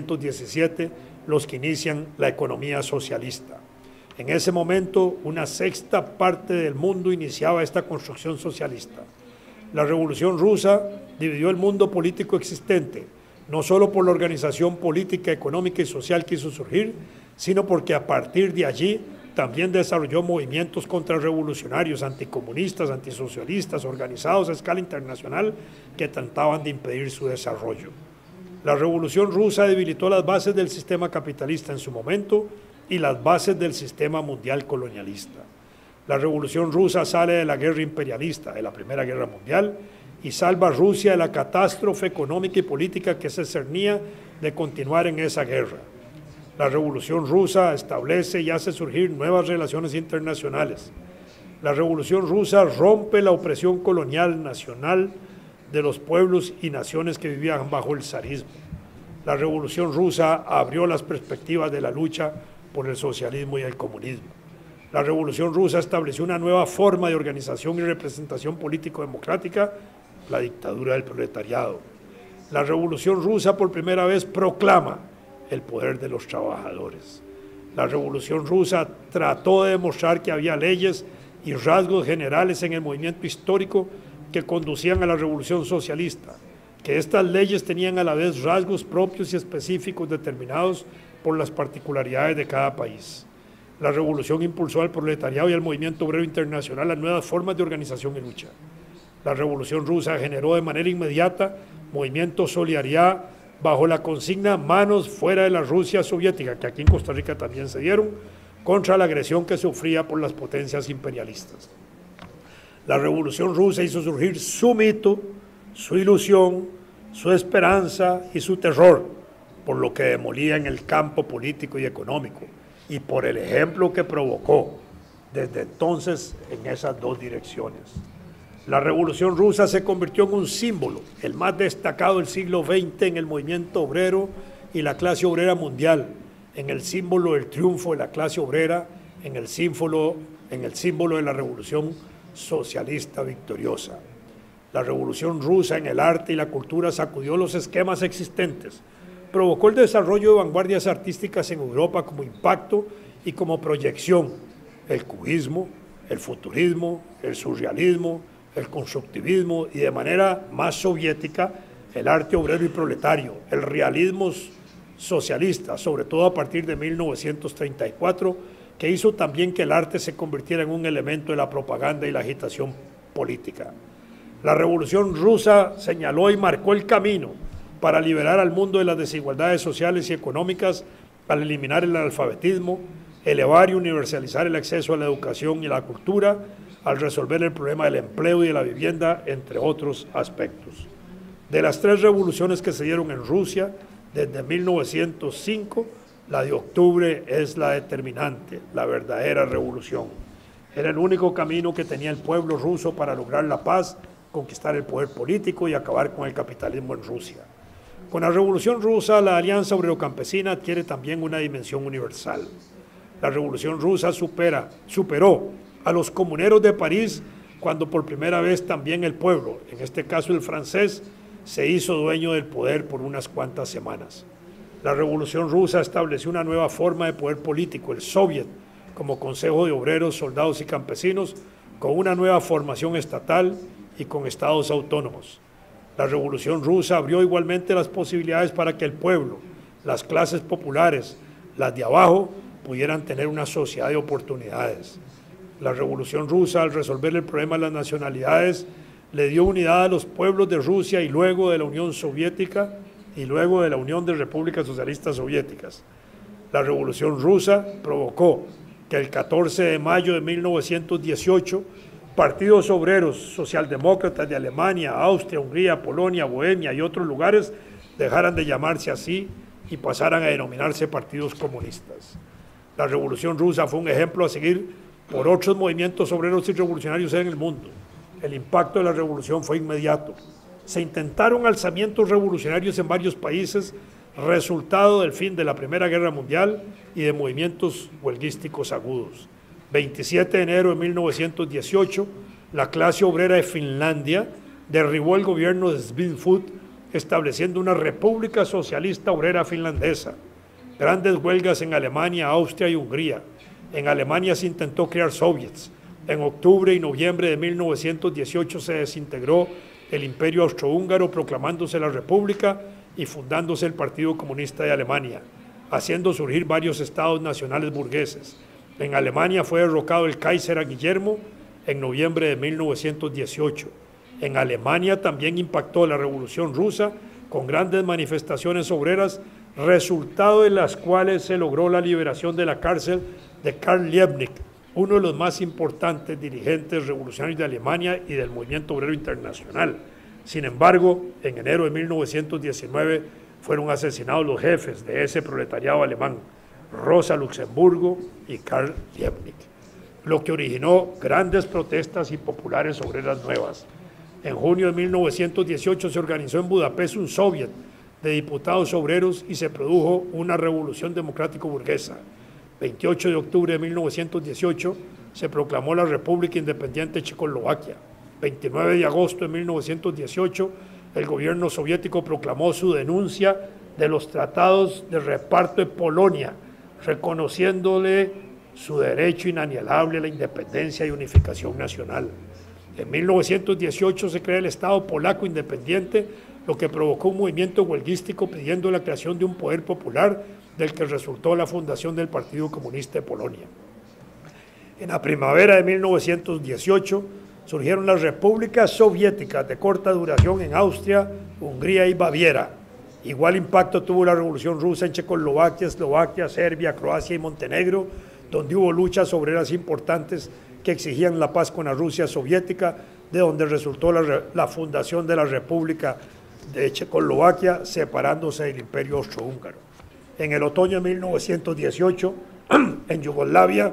1917 los que inician la economía socialista. En ese momento, una sexta parte del mundo iniciaba esta construcción socialista. La Revolución Rusa dividió el mundo político existente, no solo por la organización política, económica y social que hizo surgir, sino porque a partir de allí también desarrolló movimientos contrarrevolucionarios, anticomunistas, antisocialistas, organizados a escala internacional que trataban de impedir su desarrollo. La Revolución Rusa debilitó las bases del sistema capitalista en su momento y las bases del sistema mundial colonialista. La Revolución Rusa sale de la guerra imperialista, de la Primera Guerra Mundial, y salva a Rusia de la catástrofe económica y política que se cernía de continuar en esa guerra. La Revolución Rusa establece y hace surgir nuevas relaciones internacionales. La Revolución Rusa rompe la opresión colonial nacional de los pueblos y naciones que vivían bajo el zarismo. La Revolución Rusa abrió las perspectivas de la lucha por el socialismo y el comunismo. La Revolución Rusa estableció una nueva forma de organización y representación político-democrática, la dictadura del proletariado. La Revolución Rusa por primera vez proclama el poder de los trabajadores. La Revolución Rusa trató de demostrar que había leyes y rasgos generales en el movimiento histórico que conducían a la Revolución Socialista, que estas leyes tenían a la vez rasgos propios y específicos determinados por las particularidades de cada país. La Revolución impulsó al proletariado y al movimiento obrero internacional a nuevas formas de organización y lucha. La Revolución Rusa generó de manera inmediata movimientos solidaridad bajo la consigna manos fuera de la Rusia soviética, que aquí en Costa Rica también se dieron, contra la agresión que sufría por las potencias imperialistas. La Revolución Rusa hizo surgir su mito, su ilusión, su esperanza y su terror, por lo que demolía en el campo político y económico, y por el ejemplo que provocó desde entonces en esas dos direcciones. La Revolución Rusa se convirtió en un símbolo, el más destacado del siglo XX en el movimiento obrero y la clase obrera mundial, en el símbolo del triunfo de la clase obrera, en el símbolo de la Revolución socialista victoriosa. La Revolución Rusa en el arte y la cultura sacudió los esquemas existentes, provocó el desarrollo de vanguardias artísticas en Europa como impacto y como proyección, el cubismo, el futurismo, el surrealismo, el constructivismo y de manera más soviética el arte obrero y proletario, el realismo socialista, sobre todo a partir de 1934, que hizo también que el arte se convirtiera en un elemento de la propaganda y la agitación política. La Revolución Rusa señaló y marcó el camino para liberar al mundo de las desigualdades sociales y económicas al eliminar el analfabetismo, elevar y universalizar el acceso a la educación y a la cultura, al resolver el problema del empleo y de la vivienda, entre otros aspectos. De las tres revoluciones que se dieron en Rusia, desde 1905, la de octubre es la determinante, la verdadera revolución. Era el único camino que tenía el pueblo ruso para lograr la paz, conquistar el poder político y acabar con el capitalismo en Rusia. Con la Revolución Rusa, la Alianza Obrero-Campesina adquiere también una dimensión universal. La Revolución Rusa superó a los comuneros de París cuando por primera vez también el pueblo, en este caso el francés, se hizo dueño del poder por unas cuantas semanas. La Revolución Rusa estableció una nueva forma de poder político, el Soviet, como Consejo de Obreros, Soldados y Campesinos, con una nueva formación estatal y con estados autónomos. La Revolución Rusa abrió igualmente las posibilidades para que el pueblo, las clases populares, las de abajo, pudieran tener una sociedad de oportunidades. La Revolución Rusa, al resolver el problema de las nacionalidades, le dio unidad a los pueblos de Rusia y luego de la Unión Soviética y luego de la Unión de Repúblicas Socialistas Soviéticas. La Revolución Rusa provocó que el 14 de mayo de 1918 partidos obreros socialdemócratas de Alemania, Austria, Hungría, Polonia, Bohemia y otros lugares dejaran de llamarse así y pasaran a denominarse partidos comunistas. La Revolución Rusa fue un ejemplo a seguir por otros movimientos obreros y revolucionarios en el mundo. El impacto de la revolución fue inmediato. Se intentaron alzamientos revolucionarios en varios países, resultado del fin de la Primera Guerra Mundial y de movimientos huelguísticos agudos. 27 de enero de 1918, la clase obrera de Finlandia derribó el gobierno de Svinhufvud, estableciendo una república socialista obrera finlandesa. Grandes huelgas en Alemania, Austria y Hungría. En Alemania se intentó crear soviets. En octubre y noviembre de 1918 se desintegró el Imperio Austrohúngaro, proclamándose la República y fundándose el Partido Comunista de Alemania, haciendo surgir varios estados nacionales burgueses. En Alemania fue derrocado el Kaiser a Guillermo en noviembre de 1918. En Alemania también impactó la Revolución Rusa con grandes manifestaciones obreras, resultado de las cuales se logró la liberación de la cárcel de Karl Liebknecht, uno de los más importantes dirigentes revolucionarios de Alemania y del movimiento obrero internacional. Sin embargo, en enero de 1919 fueron asesinados los jefes de ese proletariado alemán, Rosa Luxemburgo y Karl Liebknecht, lo que originó grandes protestas y populares obreras nuevas. En junio de 1918 se organizó en Budapest un soviet de diputados obreros y se produjo una revolución democrático-burguesa. 28 de octubre de 1918 se proclamó la República Independiente de Checoslovaquia. 29 de agosto de 1918 el gobierno soviético proclamó su denuncia de los tratados de reparto de Polonia, reconociéndole su derecho inalienable a la independencia y unificación nacional. En 1918 se crea el Estado polaco independiente, lo que provocó un movimiento huelguístico pidiendo la creación de un poder popular, del que resultó la fundación del Partido Comunista de Polonia. En la primavera de 1918 surgieron las repúblicas soviéticas de corta duración en Austria, Hungría y Baviera. Igual impacto tuvo la Revolución Rusa en Checoslovaquia, Eslovaquia, Serbia, Croacia y Montenegro, donde hubo luchas obreras importantes que exigían la paz con la Rusia soviética, de donde resultó la fundación de la República de Checoslovaquia, separándose del Imperio Austrohúngaro. En el otoño de 1918, en Yugoslavia,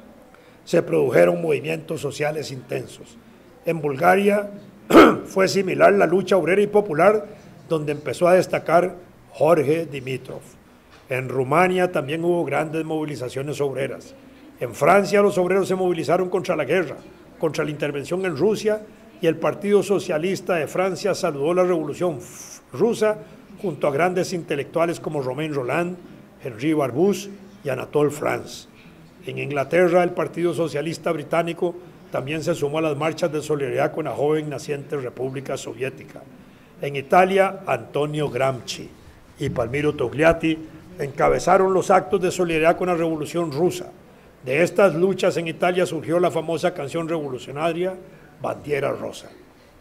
se produjeron movimientos sociales intensos. En Bulgaria fue similar la lucha obrera y popular, donde empezó a destacar Jorge Dimitrov. En Rumania también hubo grandes movilizaciones obreras. En Francia los obreros se movilizaron contra la guerra, contra la intervención en Rusia, y el Partido Socialista de Francia saludó la Revolución Rusa junto a grandes intelectuales como Romain Rolland, Henri Barbusse y Anatole France. En Inglaterra, el Partido Socialista Británico también se sumó a las marchas de solidaridad con la joven naciente República Soviética. En Italia, Antonio Gramsci y Palmiro Togliatti encabezaron los actos de solidaridad con la Revolución Rusa. De estas luchas en Italia surgió la famosa canción revolucionaria Bandiera Rosa.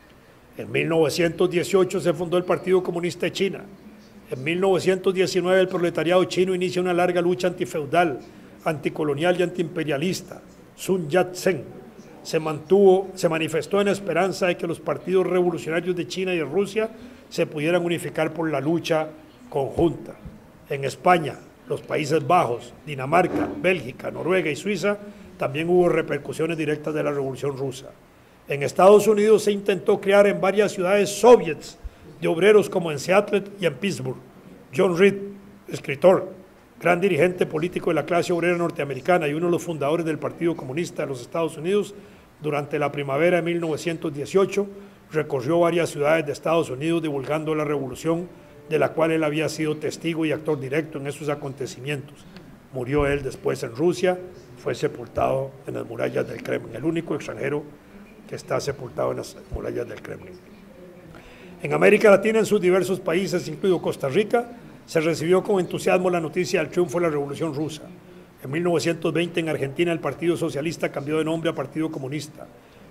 En 1918 se fundó el Partido Comunista de China. En 1919 el proletariado chino inicia una larga lucha antifeudal, anticolonial y antiimperialista. Sun Yat-sen se manifestó en esperanza de que los partidos revolucionarios de China y de Rusia se pudieran unificar por la lucha conjunta. En España, los Países Bajos, Dinamarca, Bélgica, Noruega y Suiza también hubo repercusiones directas de la Revolución Rusa. En Estados Unidos se intentó crear en varias ciudades soviets de obreros como en Seattle y en Pittsburgh. John Reed, escritor, gran dirigente político de la clase obrera norteamericana y uno de los fundadores del Partido Comunista de los Estados Unidos, durante la primavera de 1918 recorrió varias ciudades de Estados Unidos divulgando la revolución, de la cual él había sido testigo y actor directo en esos acontecimientos. Murió él después en Rusia, fue sepultado en las murallas del Kremlin, el único extranjero que está sepultado en las murallas del Kremlin. En América Latina, en sus diversos países, incluido Costa Rica, se recibió con entusiasmo la noticia del triunfo de la Revolución Rusa. En 1920, en Argentina, el Partido Socialista cambió de nombre a Partido Comunista.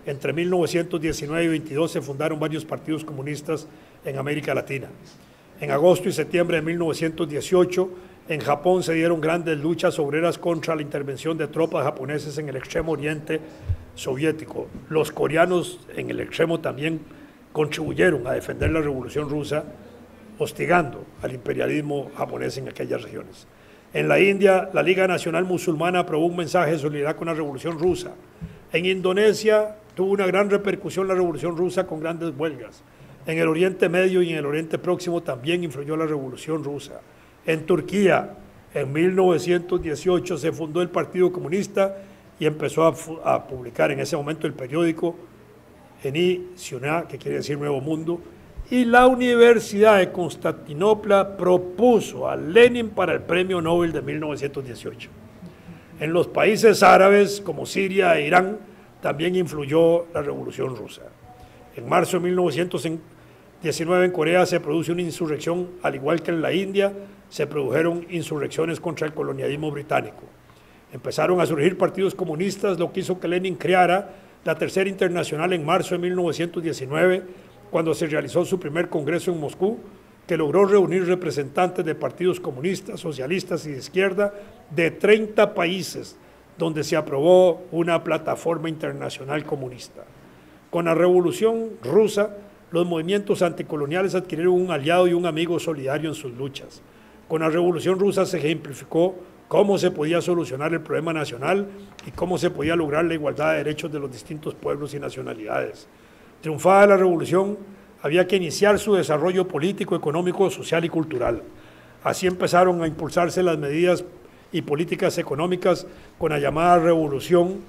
Entre 1919 y 22 se fundaron varios partidos comunistas en América Latina. En agosto y septiembre de 1918, en Japón se dieron grandes luchas obreras contra la intervención de tropas japonesas en el extremo oriente soviético. Los coreanos en el extremo también contribuyeron a defender la Revolución Rusa, hostigando al imperialismo japonés en aquellas regiones. En la India, la Liga Nacional Musulmana aprobó un mensaje de solidaridad con la Revolución Rusa. En Indonesia tuvo una gran repercusión la Revolución Rusa con grandes huelgas. En el Oriente Medio y en el Oriente Próximo también influyó la Revolución Rusa. En Turquía, en 1918 se fundó el Partido Comunista y empezó a publicar en ese momento el periódico Yeni Syuna, que quiere decir Nuevo Mundo, y la Universidad de Constantinopla propuso a Lenin para el Premio Nobel de 1918. En los países árabes como Siria e Irán también influyó la Revolución Rusa. En marzo de 1919 en Corea se produce una insurrección, al igual que en la India se produjeron insurrecciones contra el colonialismo británico. Empezaron a surgir partidos comunistas, lo que hizo que Lenin creara la Tercera Internacional en marzo de 1919, cuando se realizó su primer congreso en Moscú, que logró reunir representantes de partidos comunistas, socialistas y de izquierda de 30 países, donde se aprobó una plataforma internacional comunista. Con la Revolución Rusa, los movimientos anticoloniales adquirieron un aliado y un amigo solidario en sus luchas. Con la Revolución Rusa se ejemplificó cómo se podía solucionar el problema nacional y cómo se podía lograr la igualdad de derechos de los distintos pueblos y nacionalidades. Triunfada la revolución, había que iniciar su desarrollo político, económico, social y cultural. Así empezaron a impulsarse las medidas y políticas económicas con la llamada revolución,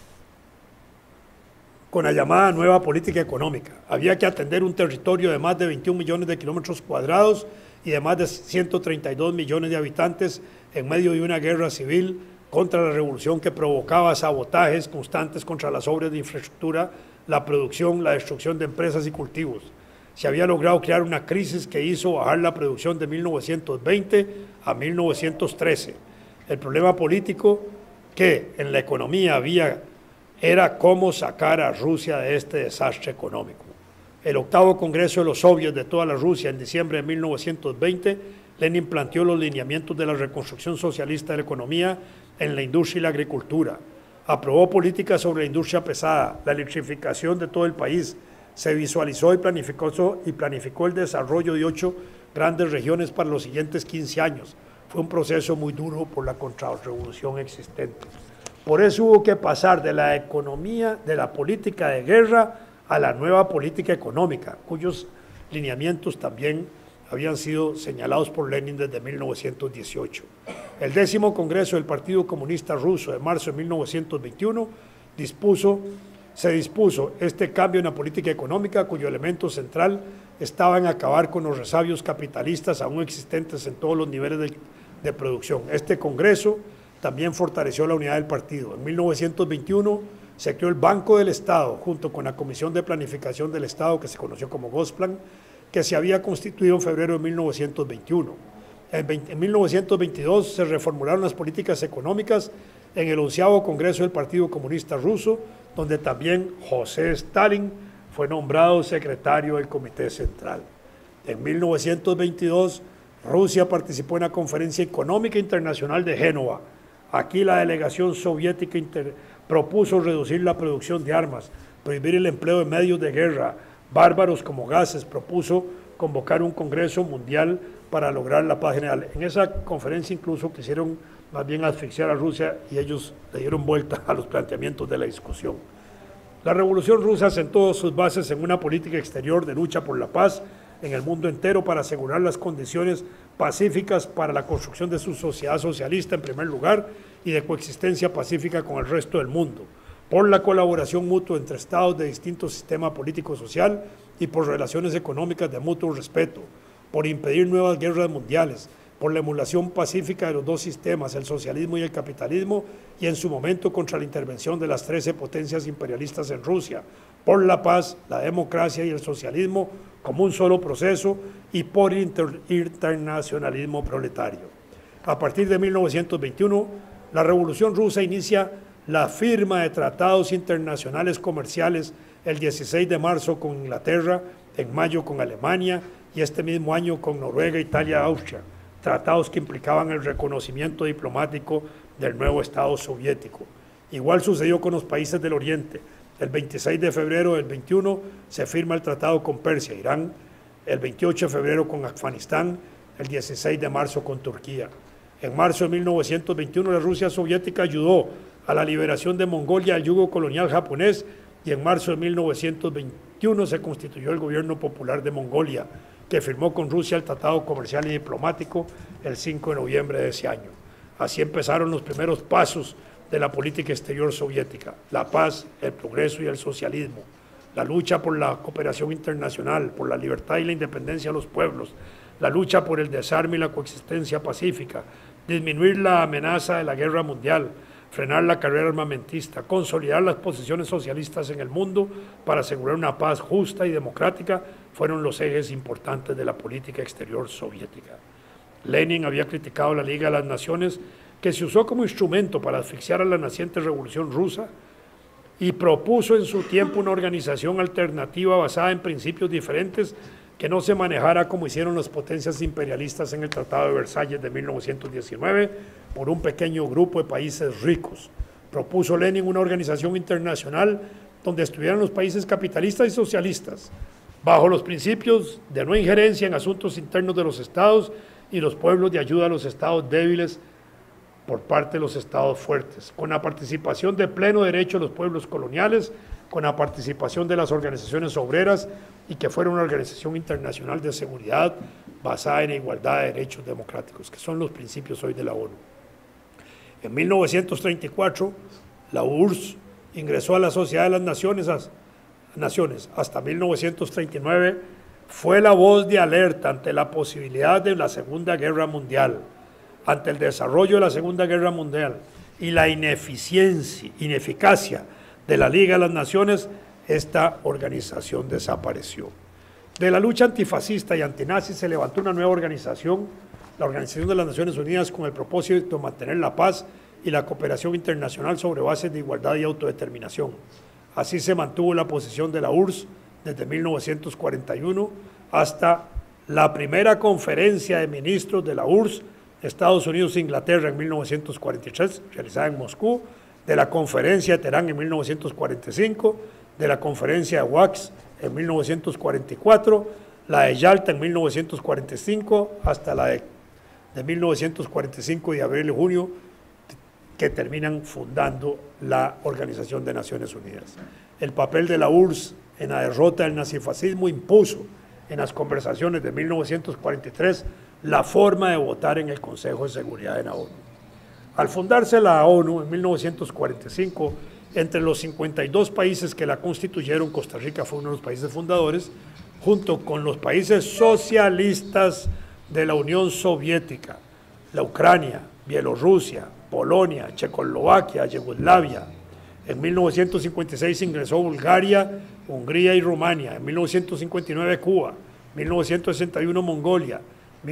con la llamada nueva política económica. Había que atender un territorio de más de 21 millones de kilómetros cuadrados y de más de 132 millones de habitantes en medio de una guerra civil contra la revolución que provocaba sabotajes constantes contra las obras de infraestructura, la producción, la destrucción de empresas y cultivos. Se había logrado crear una crisis que hizo bajar la producción de 1920 a 1913. El problema político que en la economía había era cómo sacar a Rusia de este desastre económico. El octavo Congreso de los Soviets de toda la Rusia en diciembre de 1920, Lenin planteó los lineamientos de la reconstrucción socialista de la economía en la industria y la agricultura. Aprobó políticas sobre la industria pesada, la electrificación de todo el país. Se visualizó y planificó el desarrollo de 8 grandes regiones para los siguientes 15 años. Fue un proceso muy duro por la contrarrevolución existente. Por eso hubo que pasar de la economía, de la política de guerra, a la nueva política económica, cuyos lineamientos también habían sido señalados por Lenin desde 1918. El 10º Congreso del Partido Comunista Ruso de marzo de 1921 se dispuso este cambio en la política económica, cuyo elemento central estaba en acabar con los resabios capitalistas aún existentes en todos los niveles de producción. Este Congreso también fortaleció la unidad del partido. En 1921 se creó el Banco del Estado, junto con la Comisión de Planificación del Estado, que se conoció como Gosplan, que se había constituido en febrero de 1921. En 1922 se reformularon las políticas económicas en el 11º Congreso del Partido Comunista Ruso, donde también José Stalin fue nombrado secretario del Comité Central. En 1922, Rusia participó en la Conferencia Económica Internacional de Génova. Aquí la delegación soviética propuso reducir la producción de armas, prohibir el empleo de medios de guerra bárbaros como gases, propuso convocar un Congreso Mundial para lograr la paz general. En esa conferencia incluso quisieron más bien asfixiar a Rusia y ellos le dieron vuelta a los planteamientos de la discusión. La Revolución Rusa sentó sus bases en una política exterior de lucha por la paz en el mundo entero para asegurar las condiciones pacíficas para la construcción de su sociedad socialista en primer lugar y de coexistencia pacífica con el resto del mundo, por la colaboración mutua entre estados de distintos sistemas político-social y por relaciones económicas de mutuo respeto, por impedir nuevas guerras mundiales, por la emulación pacífica de los dos sistemas, el socialismo y el capitalismo, y en su momento contra la intervención de las 13 potencias imperialistas en Rusia, por la paz, la democracia y el socialismo como un solo proceso y por el internacionalismo proletario. A partir de 1921, la Revolución Rusa inicia la firma de tratados internacionales comerciales el 16 de marzo con Inglaterra, en mayo con Alemania y este mismo año con Noruega, Italia, Austria, tratados que implicaban el reconocimiento diplomático del nuevo Estado soviético. Igual sucedió con los países del Oriente. El 26 de febrero del 21 se firma el tratado con Persia, Irán, el 28 de febrero con Afganistán, el 16 de marzo con Turquía. En marzo de 1921 la Rusia soviética ayudó a la liberación de Mongolia del yugo colonial japonés y en marzo de 1921 se constituyó el Gobierno Popular de Mongolia, que firmó con Rusia el Tratado Comercial y Diplomático el 5 de noviembre de ese año. Así empezaron los primeros pasos de la política exterior soviética: la paz, el progreso y el socialismo, la lucha por la cooperación internacional, por la libertad y la independencia de los pueblos, la lucha por el desarme y la coexistencia pacífica, disminuir la amenaza de la guerra mundial, frenar la carrera armamentista, consolidar las posiciones socialistas en el mundo para asegurar una paz justa y democrática, fueron los ejes importantes de la política exterior soviética. Lenin había criticado la Liga de las Naciones, que se usó como instrumento para asfixiar a la naciente revolución rusa, y propuso en su tiempo una organización alternativa basada en principios diferentes que no se manejara como hicieron las potencias imperialistas en el Tratado de Versalles de 1919 por un pequeño grupo de países ricos. Propuso Lenin una organización internacional donde estuvieran los países capitalistas y socialistas, bajo los principios de no injerencia en asuntos internos de los estados y los pueblos, de ayuda a los estados débiles por parte de los estados fuertes, con la participación de pleno derecho de los pueblos coloniales, con la participación de las organizaciones obreras, y que fuera una organización internacional de seguridad basada en igualdad de derechos democráticos, que son los principios hoy de la ONU. En 1934, la URSS ingresó a la Sociedad de las Naciones. Hasta 1939 fue la voz de alerta ante la posibilidad de la Segunda Guerra Mundial, ante el desarrollo de la Segunda Guerra Mundial y la ineficacia de la Liga de las Naciones. Esta organización desapareció. De la lucha antifascista y antinazi se levantó una nueva organización, la Organización de las Naciones Unidas, con el propósito de mantener la paz y la cooperación internacional sobre bases de igualdad y autodeterminación. Así se mantuvo la posición de la URSS desde 1941 hasta la primera conferencia de ministros de la URSS, Estados Unidos e Inglaterra, en 1943, realizada en Moscú, de la conferencia de Teherán en 1945, de la conferencia de Wax en 1944, la de Yalta en 1945, hasta la de 1945 de abril y junio, que terminan fundando la Organización de Naciones Unidas. El papel de la URSS en la derrota del nazifascismo impuso en las conversaciones de 1943 la forma de votar en el Consejo de Seguridad de la ONU. Al fundarse la ONU en 1945, entre los 52 países que la constituyeron, Costa Rica fue uno de los países fundadores, junto con los países socialistas de la Unión Soviética, la Ucrania, Bielorrusia, Polonia, Checoslovaquia, Yugoslavia. En 1956 ingresó Bulgaria, Hungría y Rumania. En 1959 Cuba, 1961 Mongolia,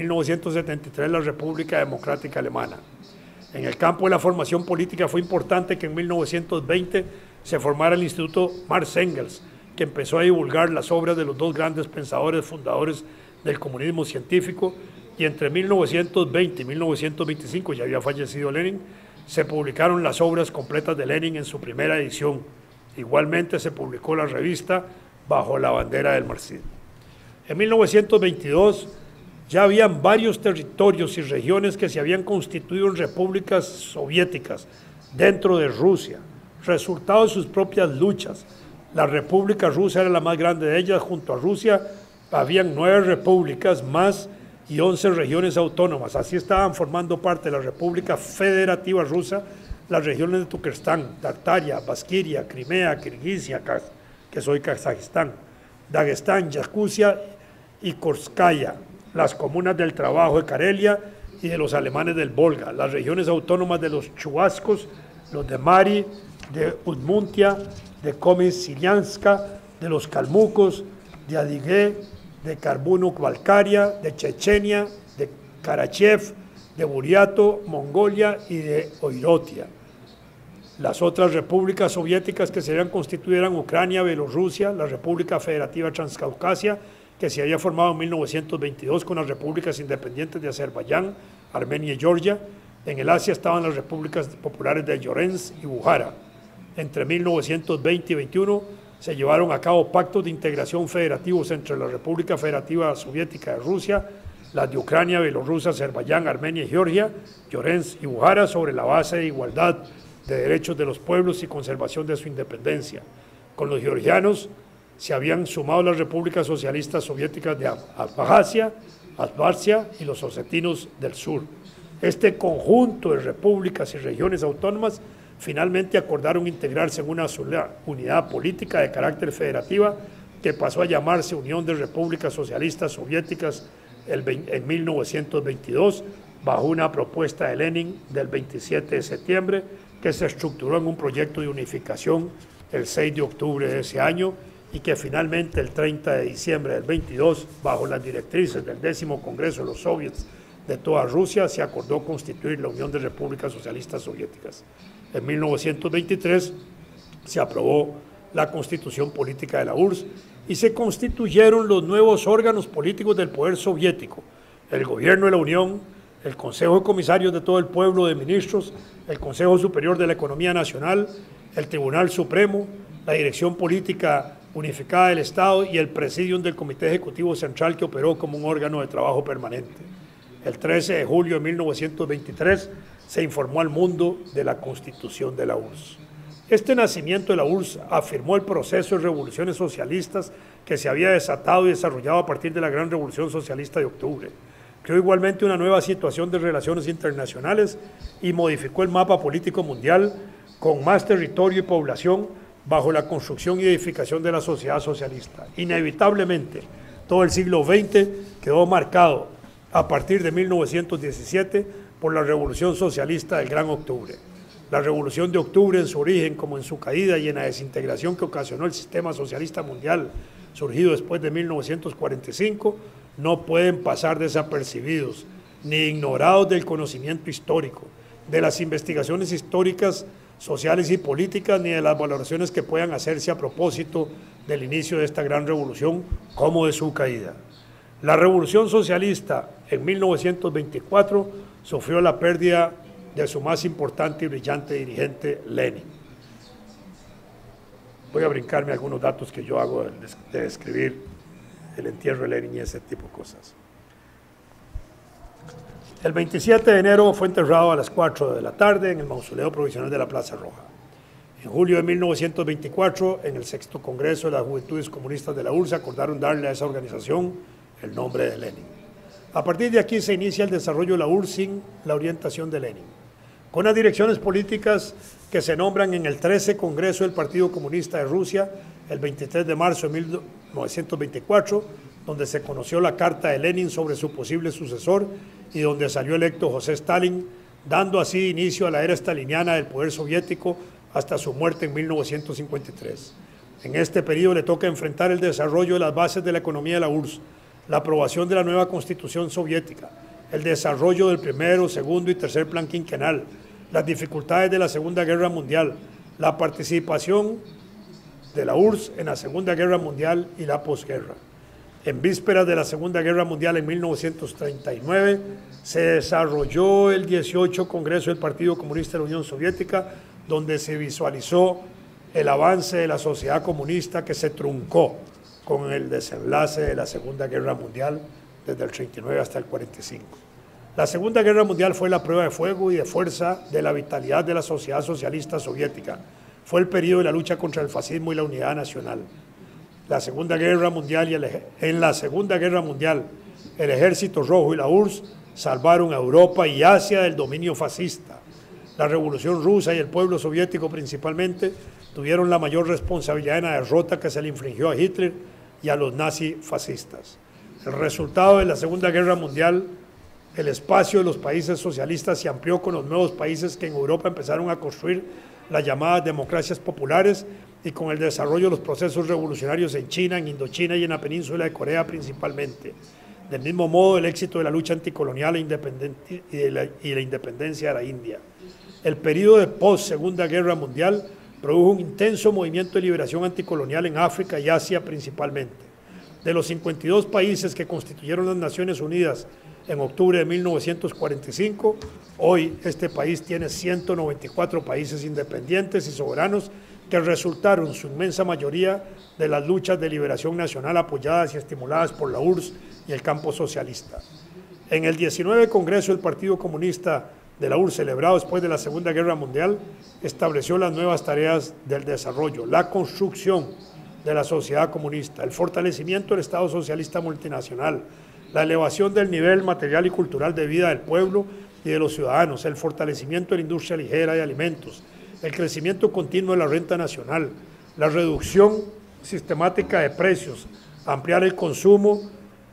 1973 la República Democrática Alemana. En el campo de la formación política fue importante que en 1920 se formara el Instituto Marx Engels, que empezó a divulgar las obras de los dos grandes pensadores fundadores del comunismo científico, y entre 1920 y 1925, ya había fallecido Lenin, se publicaron las obras completas de Lenin en su primera edición. Igualmente se publicó la revista bajo la bandera del marxismo. En 1922 ya habían varios territorios y regiones que se habían constituido en repúblicas soviéticas dentro de Rusia, resultado de sus propias luchas. La República Rusa era la más grande de ellas. Junto a Rusia habían 9 repúblicas más y 11 regiones autónomas. Así estaban formando parte de la República Federativa Rusa las regiones de Turkestán, Tartaria, Basquiria, Crimea, Kirguisia, que es hoy Kazajistán, Dagestán, Yakutia y Korskaya, las comunas del trabajo de Karelia y de los alemanes del Volga, las regiones autónomas de los chubascos, los de Mari, de Udmuntia, de Komi-Silianska, de los calmucos, de Adigé, de Karbuno-Balkaria, de Chechenia, de Karachev, de Buriato, Mongolia y de Oirotia. Las otras repúblicas soviéticas que se habían constituido eran Ucrania, Bielorrusia, la República Federativa Transcaucasia, que se había formado en 1922 con las repúblicas independientes de Azerbaiyán, Armenia y Georgia. En el Asia estaban las repúblicas populares de Yorensk y Bujara. Entre 1920 y 21 se llevaron a cabo pactos de integración federativos entre la República Federativa Soviética de Rusia, las de Ucrania, Bielorrusia, Azerbaiyán, Armenia y Georgia, Yorensk y Bujara, sobre la base de igualdad de derechos de los pueblos y conservación de su independencia. Con los georgianos se habían sumado las repúblicas socialistas soviéticas de Abjasia, Abjasia y los osetinos del sur. Este conjunto de repúblicas y regiones autónomas finalmente acordaron integrarse en una sola unidad política de carácter federativa que pasó a llamarse Unión de Repúblicas Socialistas Soviéticas en 1922, bajo una propuesta de Lenin del 27 de septiembre, que se estructuró en un proyecto de unificación el 6 de octubre de ese año y que finalmente el 30 de diciembre del 22, bajo las directrices del 10º Congreso de los Soviets de toda Rusia, se acordó constituir la Unión de Repúblicas Socialistas Soviéticas. En 1923 se aprobó la Constitución Política de la URSS y se constituyeron los nuevos órganos políticos del poder soviético: el Gobierno de la Unión, el Consejo de Comisarios de todo el pueblo de ministros, el Consejo Superior de la Economía Nacional, el Tribunal Supremo, la Dirección Política Unificada del Estado y el Presidium del Comité Ejecutivo Central, que operó como un órgano de trabajo permanente. El 13 de julio de 1923 se informó al mundo de la constitución de la URSS. Este nacimiento de la URSS afirmó el proceso de revoluciones socialistas que se había desatado y desarrollado a partir de la Gran Revolución Socialista de octubre. Creó igualmente una nueva situación de relaciones internacionales y modificó el mapa político mundial con más territorio y población bajo la construcción y edificación de la sociedad socialista. Inevitablemente, todo el siglo XX quedó marcado a partir de 1917 por la Revolución Socialista del Gran Octubre. La Revolución de Octubre, en su origen como en su caída y en la desintegración que ocasionó el sistema socialista mundial surgido después de 1945, no pueden pasar desapercibidos ni ignorados del conocimiento histórico, de las investigaciones históricas, sociales y políticas, ni de las valoraciones que puedan hacerse a propósito del inicio de esta gran revolución como de su caída. La Revolución Socialista en 1924 sufrió la pérdida de su más importante y brillante dirigente, Lenin. Voy a brincarme algunos datos que yo hago de describir el entierro de Lenin y ese tipo de cosas. El 27 de enero fue enterrado a las 4 de la tarde en el mausoleo provisional de la Plaza Roja. En julio de 1924, en el 6º Congreso de las Juventudes Comunistas de la URSS, acordaron darle a esa organización el nombre de Lenin. A partir de aquí se inicia el desarrollo de la URSS sin la orientación de Lenin, con las direcciones políticas que se nombran en el 13 Congreso del Partido Comunista de Rusia, el 23 de marzo de 1924, donde se conoció la carta de Lenin sobre su posible sucesor y donde salió electo José Stalin, dando así inicio a la era staliniana del poder soviético hasta su muerte en 1953. En este periodo le toca enfrentar el desarrollo de las bases de la economía de la URSS, la aprobación de la nueva Constitución soviética, el desarrollo del primero, segundo y tercer plan quinquenal, las dificultades de la Segunda Guerra Mundial, la participación de la URSS en la Segunda Guerra Mundial y la posguerra. En vísperas de la Segunda Guerra Mundial, en 1939, se desarrolló el 18 Congreso del Partido Comunista de la Unión Soviética, donde se visualizó el avance de la sociedad comunista que se truncó con el desenlace de la Segunda Guerra Mundial desde el 39 hasta el 45. La Segunda Guerra Mundial fue la prueba de fuego y de fuerza de la vitalidad de la sociedad socialista soviética. Fue el periodo de la lucha contra el fascismo y la unidad nacional. La Segunda Guerra Mundial en la Segunda Guerra Mundial, el Ejército Rojo y la URSS salvaron a Europa y Asia del dominio fascista. La Revolución Rusa y el pueblo soviético principalmente tuvieron la mayor responsabilidad en la derrota que se le infligió a Hitler y a los nazifascistas. El resultado de la Segunda Guerra Mundial, el espacio de los países socialistas se amplió con los nuevos países que en Europa empezaron a construir las llamadas democracias populares y con el desarrollo de los procesos revolucionarios en China, en Indochina y en la península de Corea principalmente. Del mismo modo, el éxito de la lucha anticolonial y la independencia de la India. el periodo de post-Segunda Guerra Mundial produjo un intenso movimiento de liberación anticolonial en África y Asia principalmente. De los 52 países que constituyeron las Naciones Unidas en octubre de 1945, hoy este país tiene 194 países independientes y soberanos que resultaron, su inmensa mayoría, de las luchas de liberación nacional apoyadas y estimuladas por la URSS y el campo socialista. En el 19 Congreso del Partido Comunista de la URSS, celebrado después de la Segunda Guerra Mundial, estableció las nuevas tareas del desarrollo, la construcción de la sociedad comunista, el fortalecimiento del Estado socialista multinacional, la elevación del nivel material y cultural de vida del pueblo y de los ciudadanos, el fortalecimiento de la industria ligera de alimentos, el crecimiento continuo de la renta nacional, la reducción sistemática de precios, ampliar el consumo,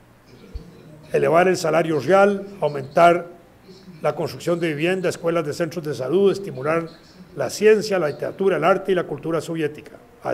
elevar el salario real, aumentar la construcción de vivienda, escuelas de centros de salud, estimular la ciencia, la literatura, el arte y la cultura soviética.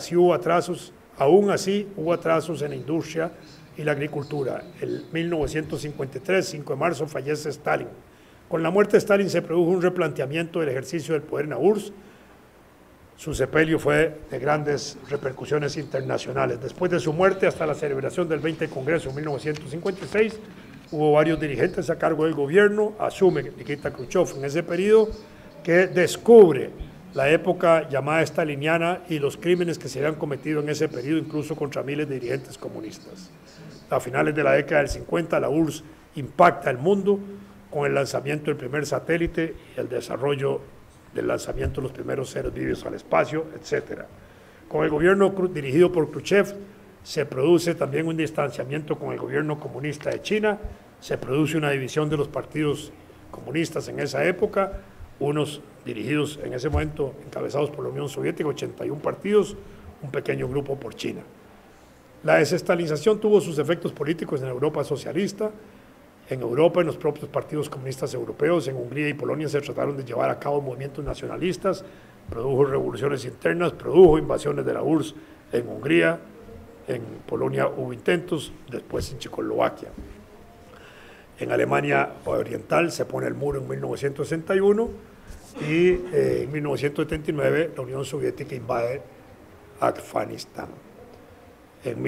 Aún así hubo atrasos en la industria y la agricultura. En 1953, 5 de marzo, fallece Stalin. Con la muerte de Stalin se produjo un replanteamiento del ejercicio del poder en la URSS. Su sepelio fue de grandes repercusiones internacionales. Después de su muerte, hasta la celebración del 20 Congreso en 1956, hubo varios dirigentes a cargo del gobierno. Asume Nikita Khrushchev en ese periodo, que descubre la época llamada staliniana y los crímenes que se habían cometido en ese periodo, incluso contra miles de dirigentes comunistas. A finales de la década del 50, la URSS impacta el mundo con el lanzamiento del primer satélite y el desarrollo del lanzamiento de los primeros seres vivos al espacio, etc. Con el gobierno dirigido por Khrushchev se produce también un distanciamiento con el gobierno comunista de China, se produce una división de los partidos comunistas en esa época, unos dirigidos en ese momento, encabezados por la Unión Soviética, 81 partidos, un pequeño grupo por China. La desestalinización tuvo sus efectos políticos en Europa socialista. En Europa, en los propios partidos comunistas europeos, en Hungría y Polonia se trataron de llevar a cabo movimientos nacionalistas, produjo revoluciones internas, produjo invasiones de la URSS en Hungría, en Polonia hubo intentos, después en Checoslovaquia. En Alemania Oriental se pone el muro en 1961 y en 1979 la Unión Soviética invade Afganistán. En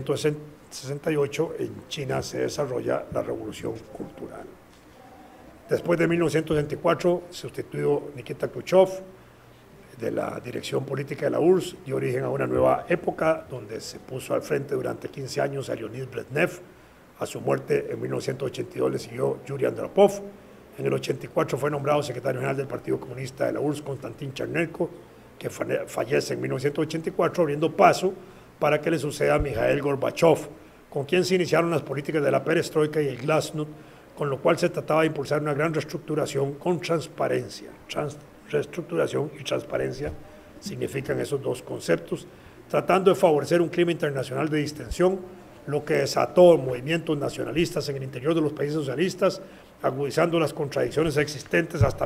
1968 en China se desarrolla la Revolución Cultural. Después de 1964, sustituyó Nikita Khrushchev de la dirección política de la URSS, dio origen a una nueva época donde se puso al frente durante 15 años a Leonid Brezhnev. A su muerte en 1982 le siguió Yuri Andropov. En el 84 fue nombrado secretario general del Partido Comunista de la URSS Konstantin Chernenko, que fallece en 1984, abriendo paso para que le suceda a Mikhail Gorbachev, con quien se iniciaron las políticas de la perestroika y el glasnost, con lo cual se trataba de impulsar una gran reestructuración con transparencia. Reestructuración y transparencia significan esos dos conceptos, tratando de favorecer un clima internacional de distensión, lo que desató movimientos nacionalistas en el interior de los países socialistas, agudizando las contradicciones existentes hasta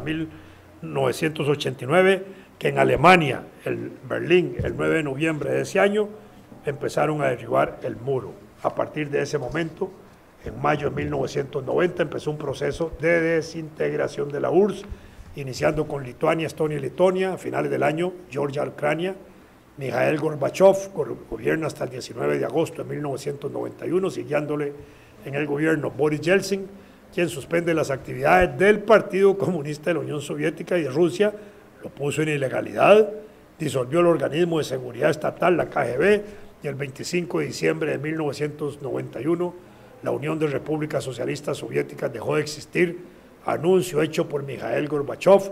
1989, que en Alemania, en Berlín, el 9 de noviembre de ese año, empezaron a derribar el muro. A partir de ese momento, en mayo de 1990, empezó un proceso de desintegración de la URSS, iniciando con Lituania, Estonia y Letonia. A finales del año, Georgia, Ucrania. Mikhail Gorbachev gobierna hasta el 19 de agosto de 1991, siguiéndole en el gobierno Boris Yeltsin, quien suspende las actividades del Partido Comunista de la Unión Soviética y de Rusia, lo puso en ilegalidad, disolvió el organismo de seguridad estatal, la KGB, y el 25 de diciembre de 1991 la Unión de Repúblicas Socialistas Soviéticas dejó de existir, anuncio hecho por Mikhail Gorbachev,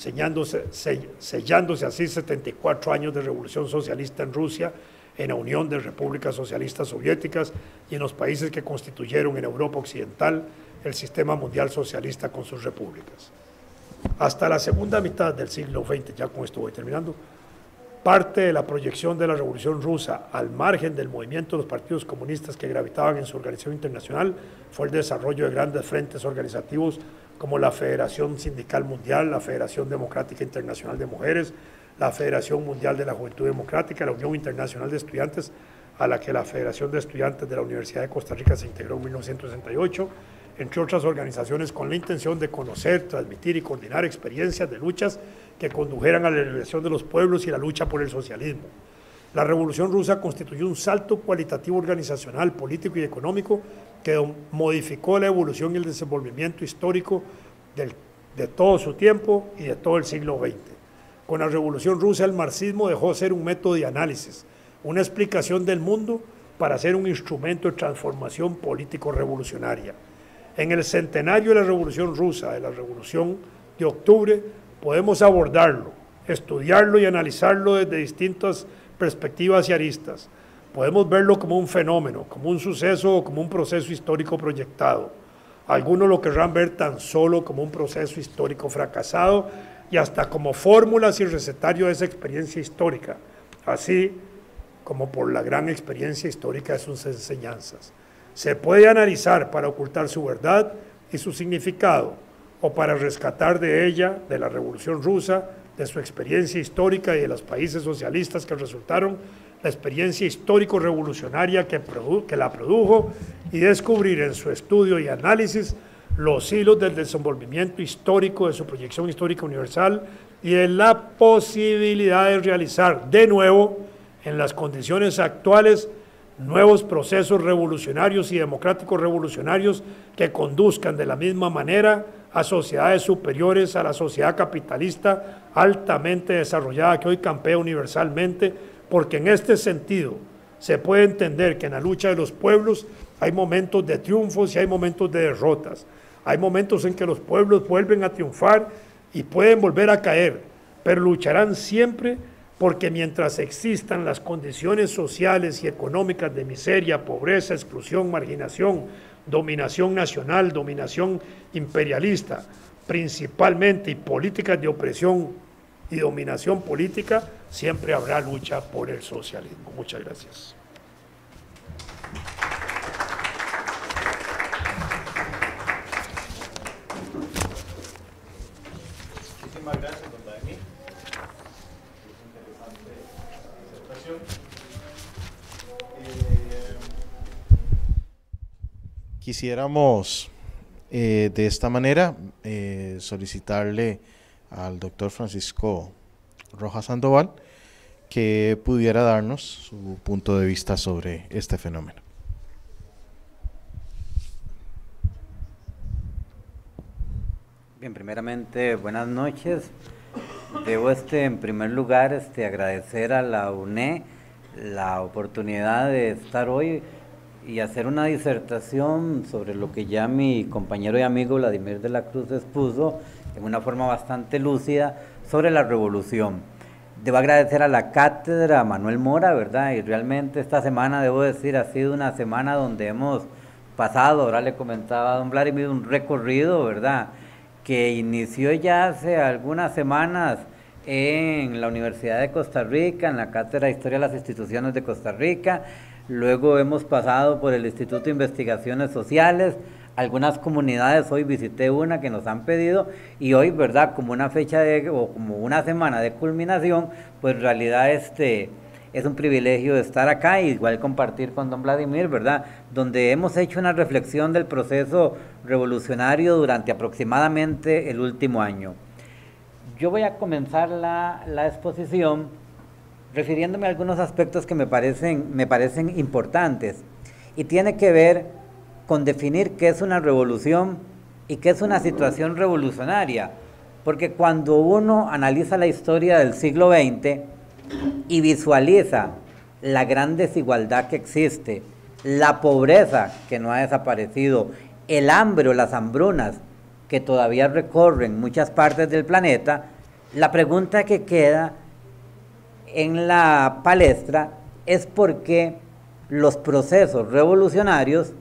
sellándose así 74 años de revolución socialista en Rusia, en la Unión de Repúblicas Socialistas Soviéticas y en los países que constituyeron en Europa Occidental el sistema mundial socialista con sus repúblicas. Hasta la segunda mitad del siglo XX, ya con esto voy terminando, parte de la proyección de la Revolución Rusa al margen del movimiento de los partidos comunistas que gravitaban en su organización internacional fue el desarrollo de grandes frentes organizativos como la Federación Sindical Mundial, la Federación Democrática Internacional de Mujeres, la Federación Mundial de la Juventud Democrática, la Unión Internacional de Estudiantes, a la que la Federación de Estudiantes de la Universidad de Costa Rica se integró en 1968, entre otras organizaciones, con la intención de conocer, transmitir y coordinar experiencias de luchas que condujeran a la liberación de los pueblos y la lucha por el socialismo. La Revolución Rusa constituyó un salto cualitativo organizacional, político y económico que modificó la evolución y el desenvolvimiento histórico de todo su tiempo y de todo el siglo XX. Con la Revolución Rusa, el marxismo dejó de ser un método de análisis, una explicación del mundo, para ser un instrumento de transformación político-revolucionaria. En el centenario de la Revolución Rusa, de la Revolución de Octubre, podemos abordarlo, estudiarlo y analizarlo desde distintas perspectivas y aristas. Podemos verlo como un fenómeno, como un suceso o como un proceso histórico proyectado. Algunos lo querrán ver tan solo como un proceso histórico fracasado y hasta como fórmulas y recetario de esa experiencia histórica, así como por la gran experiencia histórica de sus enseñanzas. Se puede analizar para ocultar su verdad y su significado, o para rescatar de ella, de la Revolución Rusa, de su experiencia histórica y de los países socialistas que resultaron, la experiencia histórico-revolucionaria que la produjo, y descubrir en su estudio y análisis los hilos del desenvolvimiento histórico, de su proyección histórica universal y de la posibilidad de realizar de nuevo, en las condiciones actuales, nuevos procesos revolucionarios y democráticos revolucionarios que conduzcan de la misma manera a sociedades superiores a la sociedad capitalista altamente desarrollada que hoy campea universalmente, porque en este sentido se puede entender que en la lucha de los pueblos hay momentos de triunfos y hay momentos de derrotas. Hay momentos en que los pueblos vuelven a triunfar y pueden volver a caer, pero lucharán siempre, porque mientras existan las condiciones sociales y económicas de miseria, pobreza, exclusión, marginación, dominación nacional, dominación imperialista, principalmente, y políticas de opresión y dominación política, siempre habrá lucha por el socialismo. Muchas gracias. Muchísimas gracias, don Vladimir. Quisiéramos de esta manera solicitarle al doctor Francisco Rojas Sandoval que pudiera darnos su punto de vista sobre este fenómeno. Bien, primeramente, buenas noches. Debo en primer lugar agradecer a la UNE la oportunidad de estar hoy y hacer una disertación sobre lo que ya mi compañero y amigo Vladimir de la Cruz expuso en una forma bastante lúcida sobre la revolución. Debo agradecer a la cátedra, a Manuel Mora, ¿verdad? Y realmente esta semana, debo decir, ha sido una semana donde hemos pasado, ahora le comentaba a don Vladimir, un recorrido, ¿verdad?, que inició ya hace algunas semanas en la Universidad de Costa Rica, en la Cátedra de Historia de las Instituciones de Costa Rica. Luego hemos pasado por el Instituto de Investigaciones Sociales, algunas comunidades, hoy visité una que nos han pedido, y hoy, ¿verdad?, como una fecha o como una semana de culminación, pues en realidad es un privilegio estar acá y igual compartir con don Vladimir, ¿verdad?, donde hemos hecho una reflexión del proceso revolucionario durante aproximadamente el último año. Yo voy a comenzar la exposición refiriéndome a algunos aspectos que me parecen importantes, y tiene que ver con definir qué es una revolución y qué es una situación revolucionaria, porque cuando uno analiza la historia del siglo XX y visualiza la gran desigualdad que existe, la pobreza que no ha desaparecido, el hambre o las hambrunas que todavía recorren muchas partes del planeta, la pregunta que queda en la palestra es por qué los procesos revolucionarios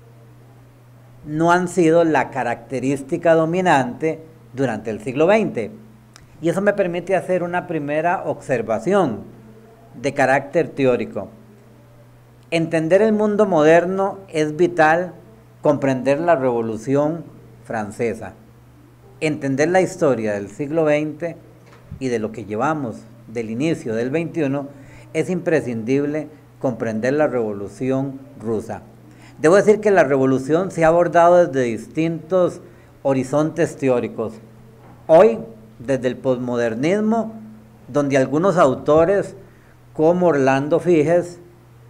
no han sido la característica dominante durante el siglo XX. Y eso me permite hacer una primera observación de carácter teórico. Entender el mundo moderno es vital, comprender la Revolución Francesa, entender la historia del siglo XX y de lo que llevamos del inicio del XXI, es imprescindible comprender la Revolución Rusa. Debo decir que la revolución se ha abordado desde distintos horizontes teóricos. Hoy, desde el posmodernismo, donde algunos autores como Orlando Figes,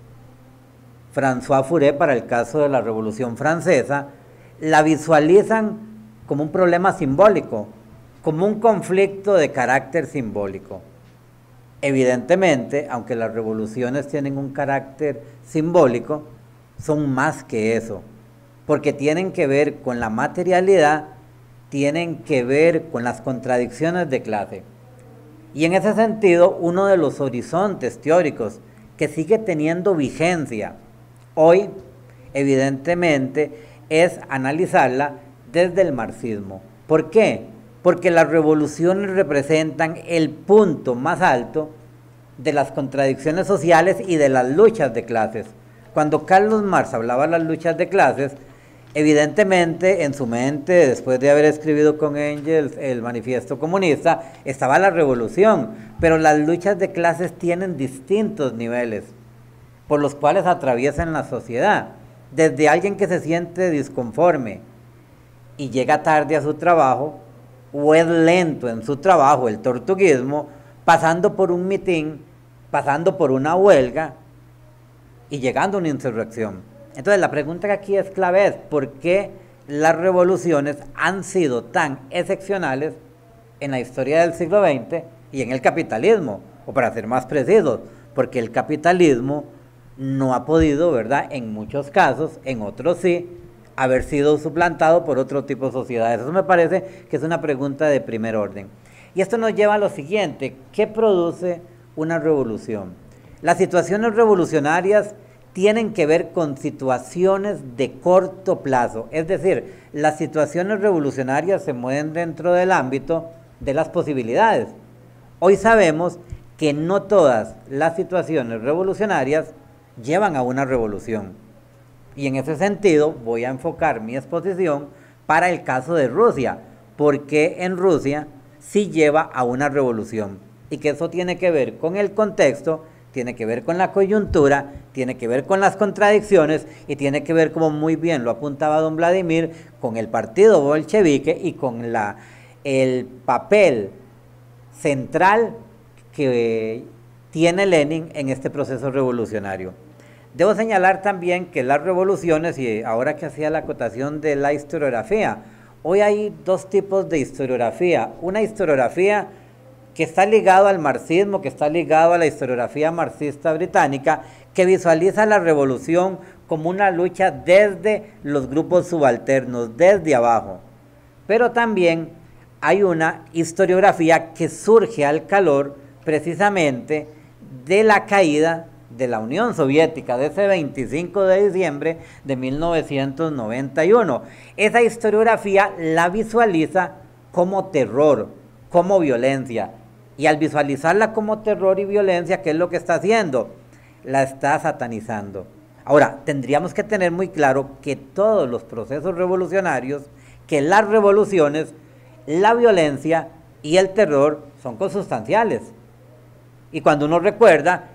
François Furet, para el caso de la Revolución Francesa, la visualizan como un problema simbólico, como un conflicto de carácter simbólico. Evidentemente, aunque las revoluciones tienen un carácter simbólico, son más que eso, porque tienen que ver con la materialidad, tienen que ver con las contradicciones de clase. Y en ese sentido, uno de los horizontes teóricos que sigue teniendo vigencia hoy, evidentemente, es analizarla desde el marxismo. ¿Por qué? Porque las revoluciones representan el punto más alto de las contradicciones sociales y de las luchas de clases. Cuando Carlos Marx hablaba de las luchas de clases, evidentemente en su mente, después de haber escrito con Engels el Manifiesto Comunista, estaba la revolución, pero las luchas de clases tienen distintos niveles por los cuales atraviesan la sociedad, desde alguien que se siente disconforme y llega tarde a su trabajo, o es lento en su trabajo, el tortuguismo, pasando por un mitin, pasando por una huelga y llegando a una insurrección. Entonces la pregunta que aquí es clave es, ¿por qué las revoluciones han sido tan excepcionales en la historia del siglo XX y en el capitalismo? O para ser más precisos, porque el capitalismo no ha podido, ¿verdad?, en muchos casos, en otros sí, haber sido suplantado por otro tipo de sociedades. Eso me parece que es una pregunta de primer orden. Y esto nos lleva a lo siguiente: ¿qué produce una revolución? Las situaciones revolucionarias tienen que ver con situaciones de corto plazo, es decir, las situaciones revolucionarias se mueven dentro del ámbito de las posibilidades. Hoy sabemos que no todas las situaciones revolucionarias llevan a una revolución. Y en ese sentido voy a enfocar mi exposición para el caso de Rusia, porque en Rusia sí lleva a una revolución, y que eso tiene que ver con el contexto, tiene que ver con la coyuntura, tiene que ver con las contradicciones y tiene que ver, como muy bien lo apuntaba don Vladimir, con el partido bolchevique y con el papel central que tiene Lenin en este proceso revolucionario. Debo señalar también que las revoluciones, y ahora que hacía la acotación de la historiografía, hoy hay dos tipos de historiografía. Una historiografía que está ligado al marxismo, que está ligado a la historiografía marxista británica, que visualiza la revolución como una lucha desde los grupos subalternos, desde abajo. Pero también hay una historiografía que surge al calor precisamente de la caída de la Unión Soviética, de ese 25 de diciembre de 1991. Esa historiografía la visualiza como terror, como violencia. Y al visualizarla como terror y violencia, ¿qué es lo que está haciendo? La está satanizando. Ahora, tendríamos que tener muy claro que todos los procesos revolucionarios, que las revoluciones, la violencia y el terror son consustanciales. Y cuando uno recuerda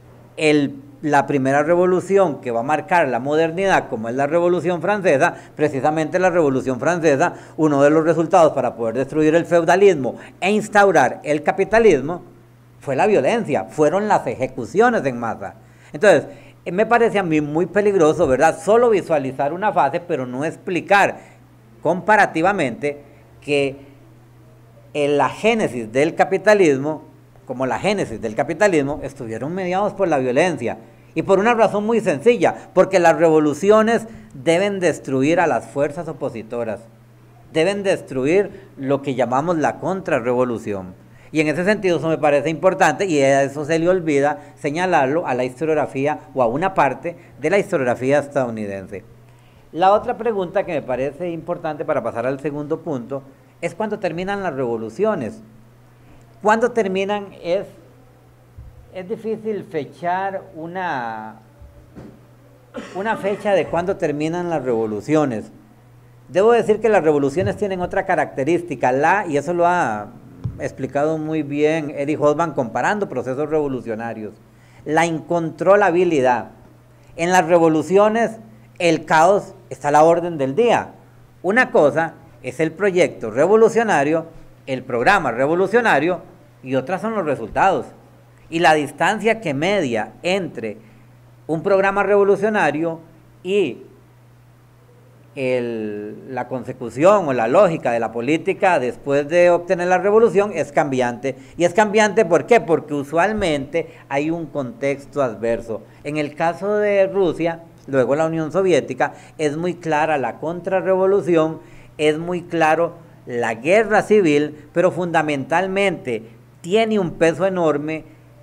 la primera revolución que va a marcar la modernidad, como es la Revolución Francesa, precisamente la Revolución Francesa, uno de los resultados para poder destruir el feudalismo e instaurar el capitalismo fue la violencia, fueron las ejecuciones en masa. Entonces, me parece a mí muy peligroso, ¿verdad?, solo visualizar una fase, pero no explicar comparativamente que en la génesis del capitalismo, como la génesis del capitalismo, estuvieron mediados por la violencia. Y por una razón muy sencilla, porque las revoluciones deben destruir a las fuerzas opositoras, deben destruir lo que llamamos la contrarrevolución. Y en ese sentido eso me parece importante, y a eso se le olvida señalarlo a la historiografía o a una parte de la historiografía estadounidense. La otra pregunta que me parece importante para pasar al segundo punto es cuándo terminan las revoluciones. ¿Cuándo terminan? Es difícil fechar una fecha de cuándo terminan las revoluciones. Debo decir que las revoluciones tienen otra característica, y eso lo ha explicado muy bien Erich Hobsbawm comparando procesos revolucionarios: la incontrolabilidad. En las revoluciones el caos está a la orden del día. Una cosa es el proyecto revolucionario, el programa revolucionario, y otras son los resultados. Y la distancia que media entre un programa revolucionario y la consecución o la lógica de la política después de obtener la revolución es cambiante. ¿Y es cambiante por qué? Porque usualmente hay un contexto adverso. En el caso de Rusia, luego la Unión Soviética, es muy clara la contrarrevolución, es muy claro la guerra civil, pero fundamentalmente tiene un peso enorme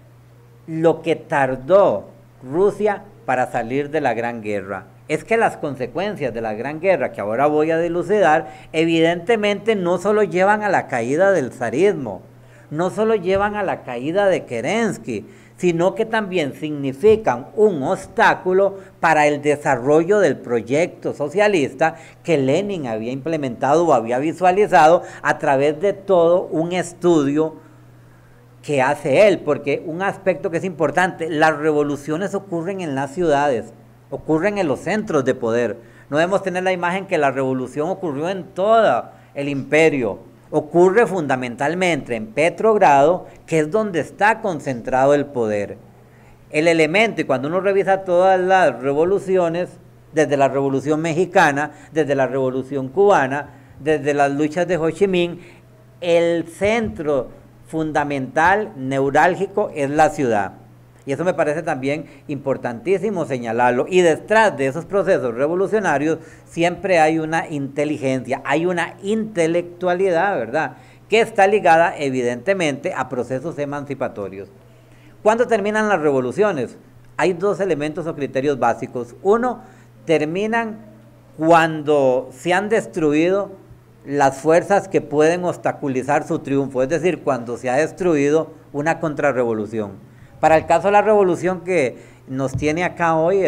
lo que tardó Rusia para salir de la Gran Guerra. Es que las consecuencias de la Gran Guerra, que ahora voy a dilucidar, evidentemente no solo llevan a la caída del zarismo, no solo llevan a la caída de Kerensky, sino que también significan un obstáculo para el desarrollo del proyecto socialista que Lenin había implementado o había visualizado a través de todo un estudio que hace él, porque un aspecto que es importante, las revoluciones ocurren en las ciudades, ocurren en los centros de poder. No debemos tener la imagen que la revolución ocurrió en todo el imperio. Ocurre fundamentalmente en Petrogrado, que es donde está concentrado el poder. El elemento, y cuando uno revisa todas las revoluciones, desde la Revolución Mexicana, desde la Revolución Cubana, desde las luchas de Ho Chi Minh, el centro fundamental, neurálgico, es la ciudad. Y eso me parece también importantísimo señalarlo. Y detrás de esos procesos revolucionarios siempre hay una inteligencia, hay una intelectualidad, ¿verdad?, que está ligada evidentemente a procesos emancipatorios. ¿Cuándo terminan las revoluciones? Hay dos elementos o criterios básicos. Uno, terminan cuando se han destruido las fuerzas que pueden obstaculizar su triunfo, es decir, cuando se ha destruido una contrarrevolución. Para el caso de la revolución que nos tiene acá hoy,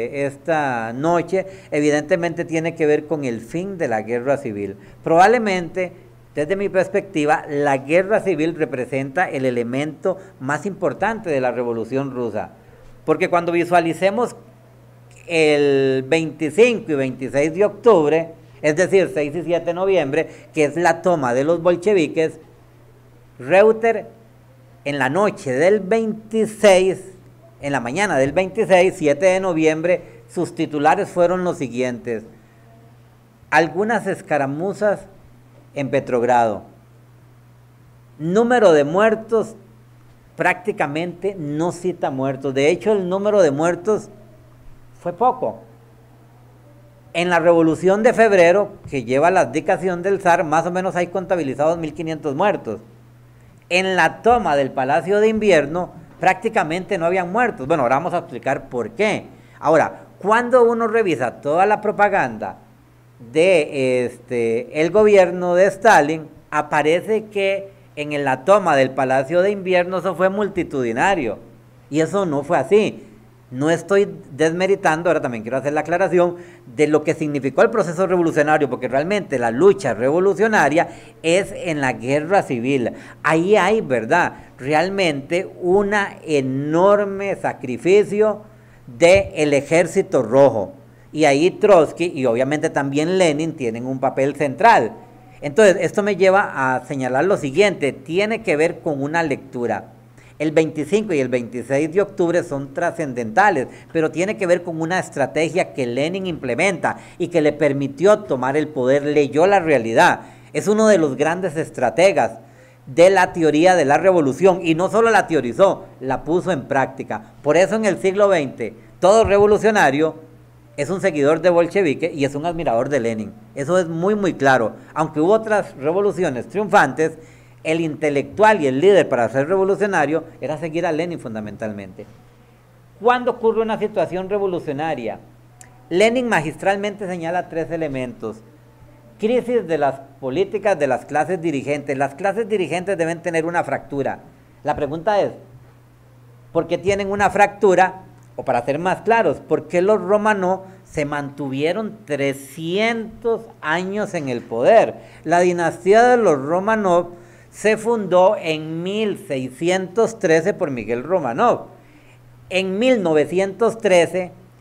esta noche, evidentemente tiene que ver con el fin de la guerra civil. Probablemente, desde mi perspectiva, la guerra civil representa el elemento más importante de la revolución rusa. Porque cuando visualicemos el 25 y 26 de octubre, es decir, 6 y 7 de noviembre, que es la toma de los bolcheviques, Reuter, en la noche del 26, en la mañana del 26, 7 de noviembre, sus titulares fueron los siguientes: algunas escaramuzas en Petrogrado, número de muertos, prácticamente no cita muertos, de hecho el número de muertos fue poco. En la revolución de febrero, que lleva la abdicación del zar, más o menos hay contabilizados 1500 muertos. En la toma del Palacio de Invierno prácticamente no habían muertos. Bueno, ahora vamos a explicar por qué. Ahora, cuando uno revisa toda la propaganda de el gobierno de Stalin, aparece que en la toma del Palacio de Invierno eso fue multitudinario. Y eso no fue así. No estoy desmeritando, ahora también quiero hacer la aclaración de lo que significó el proceso revolucionario, porque realmente la lucha revolucionaria es en la guerra civil. Ahí hay, ¿verdad?, realmente un enorme sacrificio del ejército rojo. Y ahí Trotsky y obviamente también Lenin tienen un papel central. Entonces, esto me lleva a señalar lo siguiente, tiene que ver con una lectura. El 25 y el 26 de octubre son trascendentales, pero tiene que ver con una estrategia que Lenin implementa y que le permitió tomar el poder, leyó la realidad. Es uno de los grandes estrategas de la teoría de la revolución y no solo la teorizó, la puso en práctica. Por eso en el siglo XX, todo revolucionario es un seguidor de bolchevique y es un admirador de Lenin. Eso es muy, muy claro. Aunque hubo otras revoluciones triunfantes, el intelectual y el líder para ser revolucionario era seguir a Lenin fundamentalmente. ¿Cuándo ocurre una situación revolucionaria? Lenin magistralmente señala tres elementos. Crisis de las políticas de las clases dirigentes. Las clases dirigentes deben tener una fractura. La pregunta es, ¿por qué tienen una fractura? O para ser más claros, ¿por qué los Romanov se mantuvieron 300 años en el poder? La dinastía de los Romanov se fundó en 1613 por Miguel Romanov. En 1913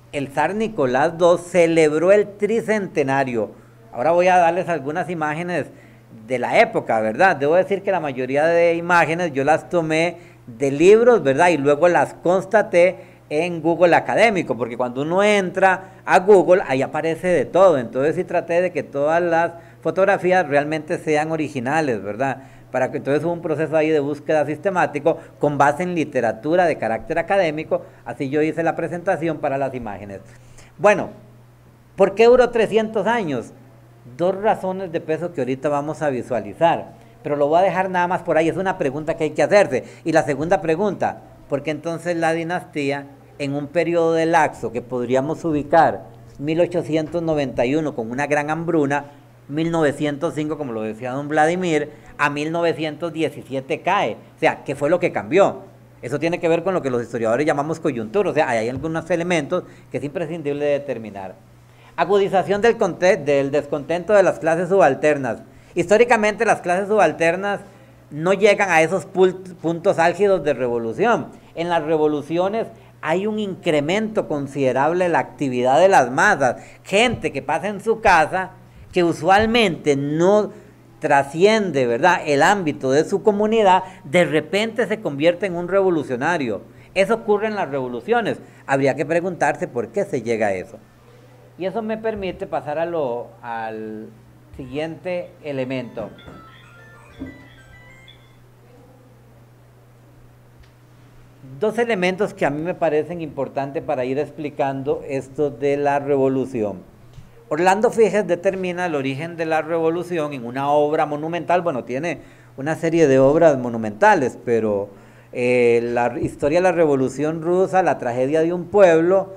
el zar Nicolás II celebró el tricentenario. Ahora voy a darles algunas imágenes de la época, ¿verdad? Debo decir que la mayoría de imágenes yo las tomé de libros, ¿verdad? Y luego las constaté en Google Académico, porque cuando uno entra a Google, ahí aparece de todo. Entonces sí traté de que todas las fotografías realmente sean originales, ¿verdad? Para que entonces hubo un proceso ahí de búsqueda sistemático con base en literatura de carácter académico. Así yo hice la presentación para las imágenes. Bueno, ¿por qué duró 300 años? Dos razones de peso que ahorita vamos a visualizar, pero lo voy a dejar nada más por ahí, es una pregunta que hay que hacerse. Y la segunda pregunta, ¿por qué entonces la dinastía, en un periodo de lapso que podríamos ubicar 1891 con una gran hambruna, 1905, como lo decía don Vladimir, a 1917 cae? O sea, ¿qué fue lo que cambió? Eso tiene que ver con lo que los historiadores llamamos coyuntura, o sea, hay algunos elementos que es imprescindible determinar. Agudización del descontento de las clases subalternas. Históricamente las clases subalternas no llegan a esos puntos álgidos de revolución. En las revoluciones hay un incremento considerable de la actividad de las masas, gente que pasa en su casa, que usualmente no trasciende, ¿verdad?, el ámbito de su comunidad, de repente se convierte en un revolucionario. Eso ocurre en las revoluciones. Habría que preguntarse por qué se llega a eso. Y eso me permite pasar al siguiente elemento. Dos elementos que a mí me parecen importantes para ir explicando esto de la revolución. Orlando Figes determina el origen de la revolución en una obra monumental. Bueno, tiene una serie de obras monumentales, pero la historia de la Revolución Rusa, la tragedia de un pueblo,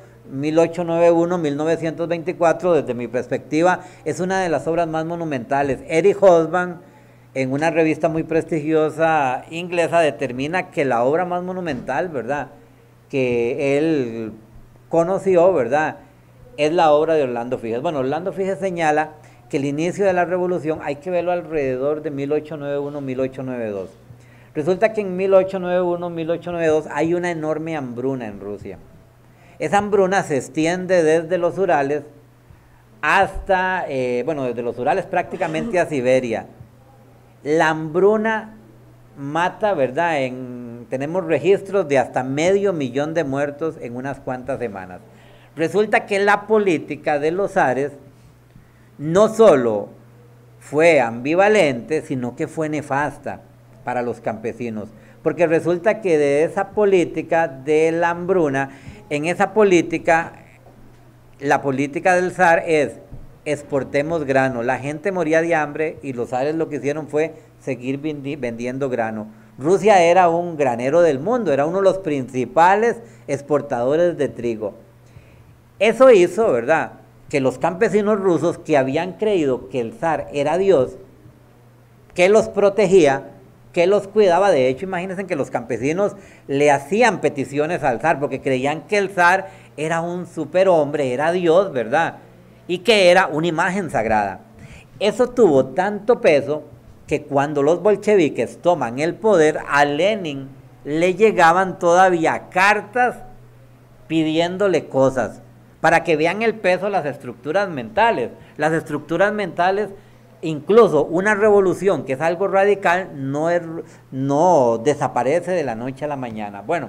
1891-1924, desde mi perspectiva, es una de las obras más monumentales. Eric Hobsbawm, en una revista muy prestigiosa inglesa, determina que la obra más monumental, ¿verdad?, que él conoció, ¿verdad?, es la obra de Orlando Figes. Bueno, Orlando Figes señala que el inicio de la revolución hay que verlo alrededor de 1891-1892. Resulta que en 1891-1892 hay una enorme hambruna en Rusia. Esa hambruna se extiende desde los Urales hasta, desde los Urales prácticamente a Siberia. La hambruna mata, ¿verdad? Tenemos registros de hasta 500,000 de muertos en unas cuantas semanas. Resulta que la política de los zares no solo fue ambivalente, sino que fue nefasta para los campesinos. Porque resulta que de esa política de la hambruna, en esa política, la política del zar es exportemos grano. La gente moría de hambre y los zares lo que hicieron fue seguir vendiendo grano. Rusia era un granero del mundo, era uno de los principales exportadores de trigo. Eso hizo, ¿verdad?, que los campesinos rusos que habían creído que el zar era Dios, que los protegía, que los cuidaba. De hecho, imagínense que los campesinos le hacían peticiones al zar porque creían que el zar era un superhombre, era Dios, ¿verdad?, y que era una imagen sagrada. Eso tuvo tanto peso que cuando los bolcheviques toman el poder, a Lenin le llegaban todavía cartas pidiéndole cosas, para que vean el peso de las estructuras mentales. Las estructuras mentales, incluso una revolución que es algo radical, no desaparece de la noche a la mañana. Bueno,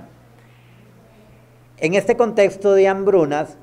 en este contexto de hambrunas,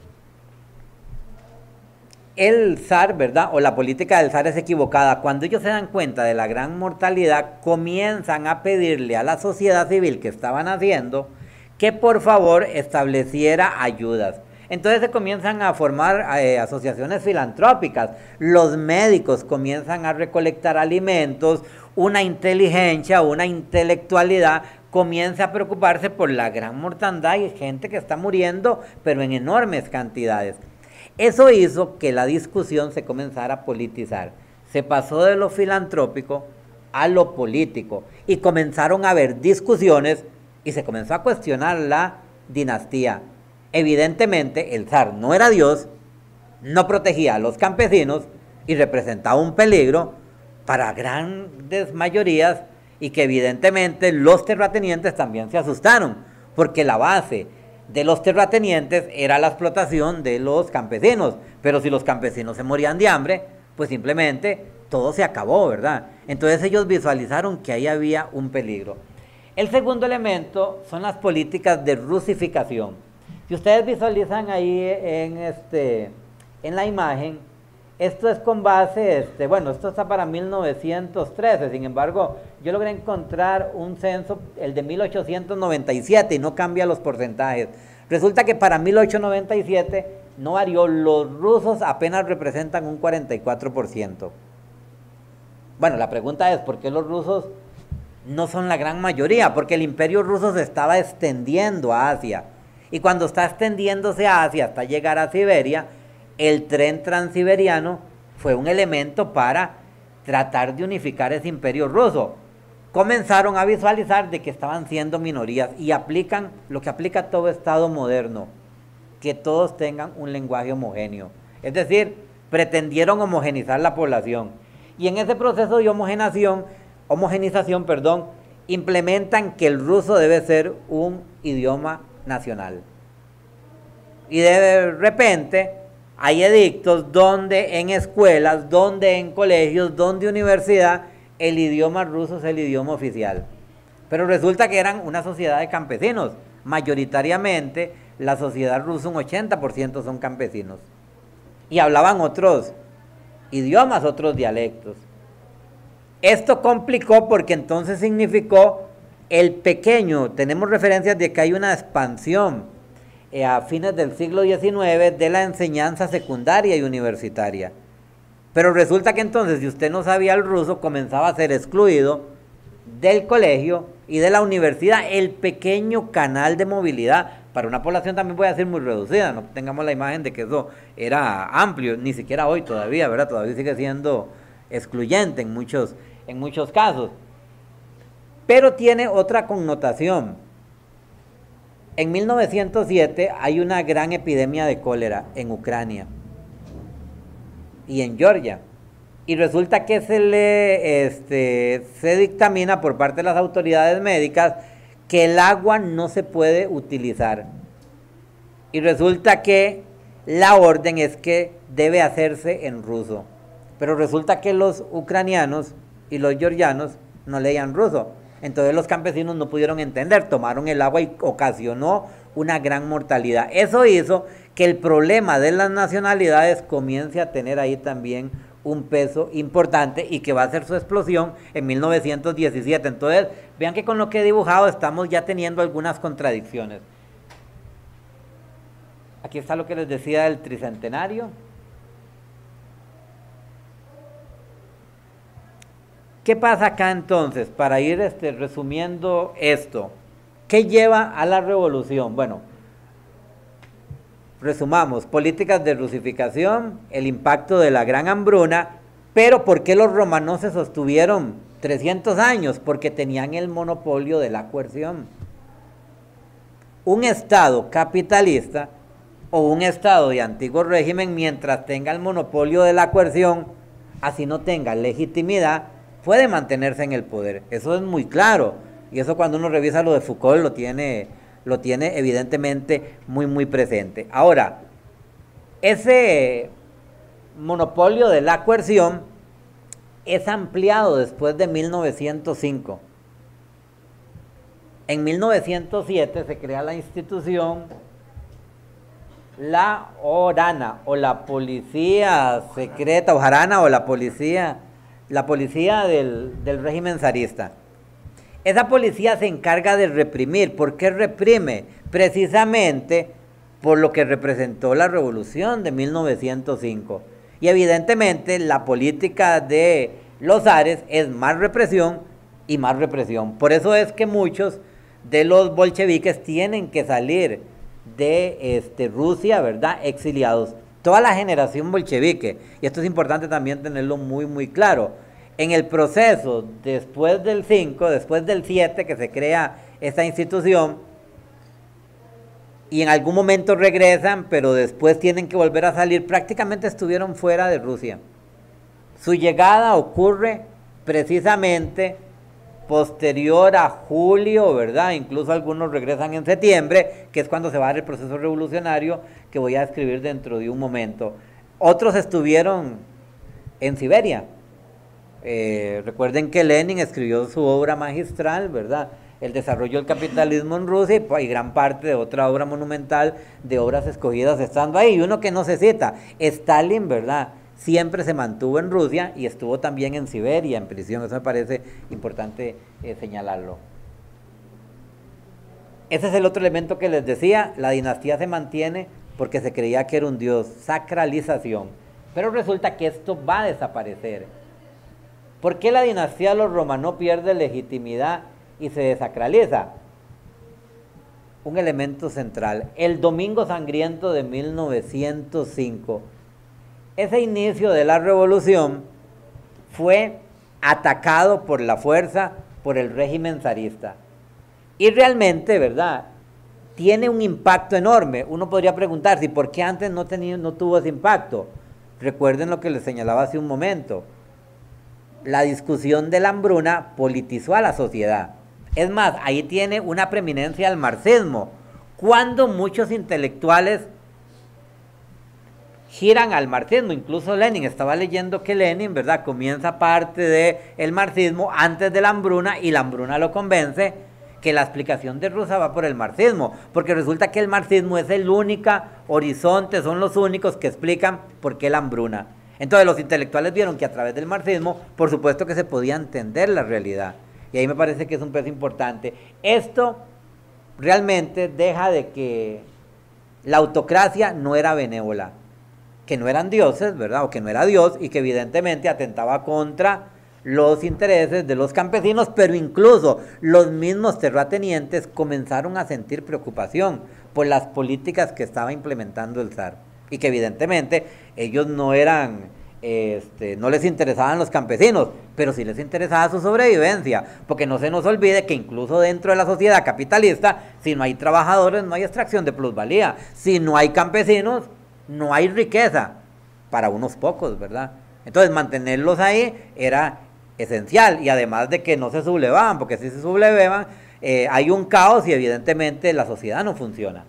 el zar, ¿verdad?, o la política del zar es equivocada. Cuando ellos se dan cuenta de la gran mortalidad, comienzan a pedirle a la sociedad civil que estaban haciendo que por favor estableciera ayudas. Entonces se comienzan a formar asociaciones filantrópicas, los médicos comienzan a recolectar alimentos, una inteligencia, una intelectualidad comienza a preocuparse por la gran mortandad y gente que está muriendo, pero en enormes cantidades. Eso hizo que la discusión se comenzara a politizar. Se pasó de lo filantrópico a lo político y comenzaron a haber discusiones y se comenzó a cuestionar la dinastía. Evidentemente el zar no era Dios, no protegía a los campesinos y representaba un peligro para grandes mayorías, y que evidentemente los terratenientes también se asustaron, porque la base de los terratenientes era la explotación de los campesinos, pero si los campesinos se morían de hambre, pues simplemente todo se acabó, ¿verdad? Entonces ellos visualizaron que ahí había un peligro. El segundo elemento son las políticas de rusificación. Si ustedes visualizan ahí en la imagen, esto es con base, bueno, esto está para 1913, sin embargo, yo logré encontrar un censo, el de 1897, y no cambia los porcentajes. Resulta que para 1897 no varió, los rusos apenas representan un 44%. Bueno, la pregunta es, ¿por qué los rusos no son la gran mayoría? Porque el imperio ruso se estaba extendiendo a Asia, y cuando está extendiéndose a Asia hasta llegar a Siberia, el tren transiberiano fue un elemento para tratar de unificar ese imperio ruso. Comenzaron a visualizar de que estaban siendo minorías y aplican lo que aplica todo Estado moderno, que todos tengan un lenguaje homogéneo. Es decir, pretendieron homogenizar la población. Y en ese proceso de homogenización, implementan que el ruso debe ser un idioma nacional. Y de repente hay edictos donde en escuelas, donde en colegios, donde universidad, el idioma ruso es el idioma oficial. Pero resulta que eran una sociedad de campesinos. Mayoritariamente la sociedad rusa, un 80% son campesinos. Y hablaban otros idiomas, otros dialectos. Esto complicó porque entonces significó tenemos referencias de que hay una expansión a fines del siglo XIX de la enseñanza secundaria y universitaria. Pero resulta que entonces, si usted no sabía el ruso, comenzaba a ser excluido del colegio y de la universidad, el pequeño canal de movilidad para una población también puede ser muy reducida. No tengamos la imagen de que eso era amplio, ni siquiera hoy todavía, ¿verdad? Todavía sigue siendo excluyente en muchos casos. Pero tiene otra connotación. En 1907 hay una gran epidemia de cólera en Ucrania y en Georgia. Y resulta que se dictamina por parte de las autoridades médicas que el agua no se puede utilizar. Y resulta que la orden es que debe hacerse en ruso. Pero resulta que los ucranianos y los georgianos no leían ruso. Entonces los campesinos no pudieron entender, tomaron el agua y ocasionó una gran mortalidad. Eso hizo que el problema de las nacionalidades comience a tener ahí también un peso importante y que va a ser su explosión en 1917. Entonces, vean que con lo que he dibujado estamos ya teniendo algunas contradicciones. Aquí está lo que les decía del tricentenario. ¿Qué pasa acá entonces? Para ir resumiendo esto, ¿qué lleva a la revolución? Bueno, resumamos: políticas de rusificación, el impacto de la gran hambruna, pero ¿por qué los romanos se sostuvieron 300 años? Porque tenían el monopolio de la coerción. Un Estado capitalista o un Estado de antiguo régimen, mientras tenga el monopolio de la coerción, así no tenga legitimidad, puede mantenerse en el poder. Eso es muy claro, y eso cuando uno revisa lo de Foucault lo tiene evidentemente muy presente. Ahora, ese monopolio de la coerción es ampliado después de 1905. En 1907 se crea la institución, la ORANA, o la policía secreta, o jarana, o la policía del régimen zarista. Esa policía se encarga de reprimir. ¿Por qué reprime? Precisamente por lo que representó la revolución de 1905. Y evidentemente la política de los zares es más represión y más represión. Por eso es que muchos de los bolcheviques tienen que salir de Rusia, ¿verdad?, exiliados. Toda la generación bolchevique, y esto es importante también tenerlo muy claro, en el proceso después del 5, después del 7 que se crea esta institución, y en algún momento regresan, pero después tienen que volver a salir, prácticamente estuvieron fuera de Rusia. Su llegada ocurre precisamente posterior a julio, ¿verdad? Incluso algunos regresan en septiembre, que es cuando se va a dar el proceso revolucionario que voy a describir dentro de un momento. Otros estuvieron en Siberia. Recuerden que Lenin escribió su obra magistral, ¿verdad? El desarrollo del capitalismo en Rusia y gran parte de otra obra monumental de obras escogidas estando ahí. Y uno que no se cita, Stalin, ¿verdad? Siempre se mantuvo en Rusia y estuvo también en Siberia, en prisión. Eso me parece importante señalarlo. Ese es el otro elemento que les decía, la dinastía se mantiene porque se creía que era un dios, sacralización. Pero resulta que esto va a desaparecer. ¿Por qué la dinastía de los Romanov pierde legitimidad y se desacraliza? Un elemento central, el Domingo Sangriento de 1905. Ese inicio de la revolución fue atacado por la fuerza, por el régimen zarista. Y realmente, ¿verdad?, tiene un impacto enorme. Uno podría preguntarse, ¿por qué antes no tuvo ese impacto? Recuerden lo que les señalaba hace un momento. La discusión de la hambruna politizó a la sociedad. Es más, ahí tiene una preeminencia el marxismo. Cuando muchos intelectuales giran al marxismo, incluso Lenin, estaba leyendo que Lenin, ¿verdad?, comienza parte del marxismo antes de la hambruna y la hambruna lo convence que la explicación de Rusia va por el marxismo, porque resulta que el marxismo es el único horizonte, son los únicos que explican por qué la hambruna. Entonces los intelectuales vieron que a través del marxismo, por supuesto que se podía entender la realidad, y ahí me parece que es un peso importante. Esto realmente deja de que la autocracia no era benévola, que no eran dioses, ¿verdad?, o que no era Dios, y que evidentemente atentaba contra los intereses de los campesinos, pero incluso los mismos terratenientes comenzaron a sentir preocupación por las políticas que estaba implementando el zar, y que evidentemente ellos no eran, no les interesaban los campesinos, pero sí les interesaba su sobrevivencia, porque no se nos olvide que incluso dentro de la sociedad capitalista, si no hay trabajadores, no hay extracción de plusvalía, si no hay campesinos, no hay riqueza, para unos pocos, ¿verdad? Entonces mantenerlos ahí era esencial, y además de que no se sublevaban, porque si se sublevaban, hay un caos y evidentemente la sociedad no funciona.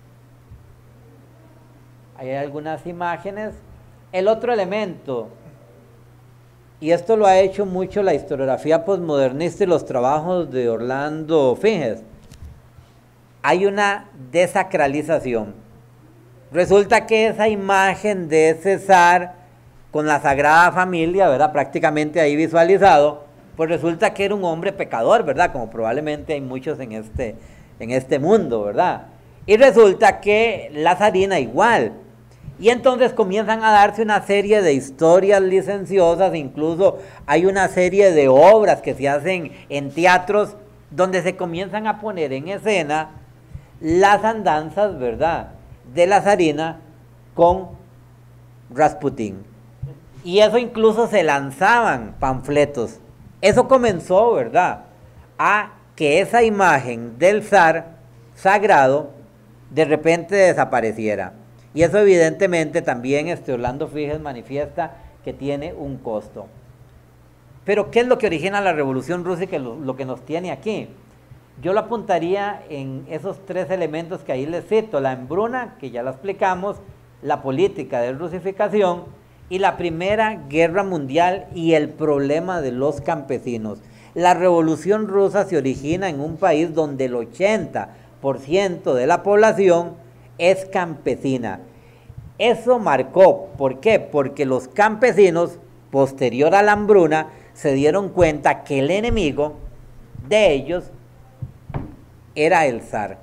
Hay algunas imágenes. El otro elemento, y esto lo ha hecho mucho la historiografía posmodernista y los trabajos de Orlando Figes, hay una desacralización. Resulta que esa imagen de César con la Sagrada Familia, ¿verdad?, prácticamente ahí visualizado, pues resulta que era un hombre pecador, ¿verdad?, como probablemente hay muchos en este mundo, ¿verdad? Y resulta que la zarina igual. Y entonces comienzan a darse una serie de historias licenciosas, incluso hay una serie de obras que se hacen en teatros donde se comienzan a poner en escena las andanzas, ¿verdad?, de la zarina con Rasputín. Y eso incluso se lanzaban panfletos. Eso comenzó, ¿verdad?, a que esa imagen del zar sagrado de repente desapareciera. Y eso evidentemente también Orlando Figes manifiesta que tiene un costo. Pero ¿qué es lo que origina la Revolución Rusa y que lo que nos tiene aquí? Yo lo apuntaría en esos tres elementos que ahí les cito: la hambruna, que ya lo explicamos, la política de rusificación y la Primera Guerra Mundial y el problema de los campesinos. La Revolución Rusa se origina en un país donde el 80% de la población es campesina. Eso marcó, ¿por qué? Porque los campesinos, posterior a la hambruna, se dieron cuenta que el enemigo de ellos era el zar.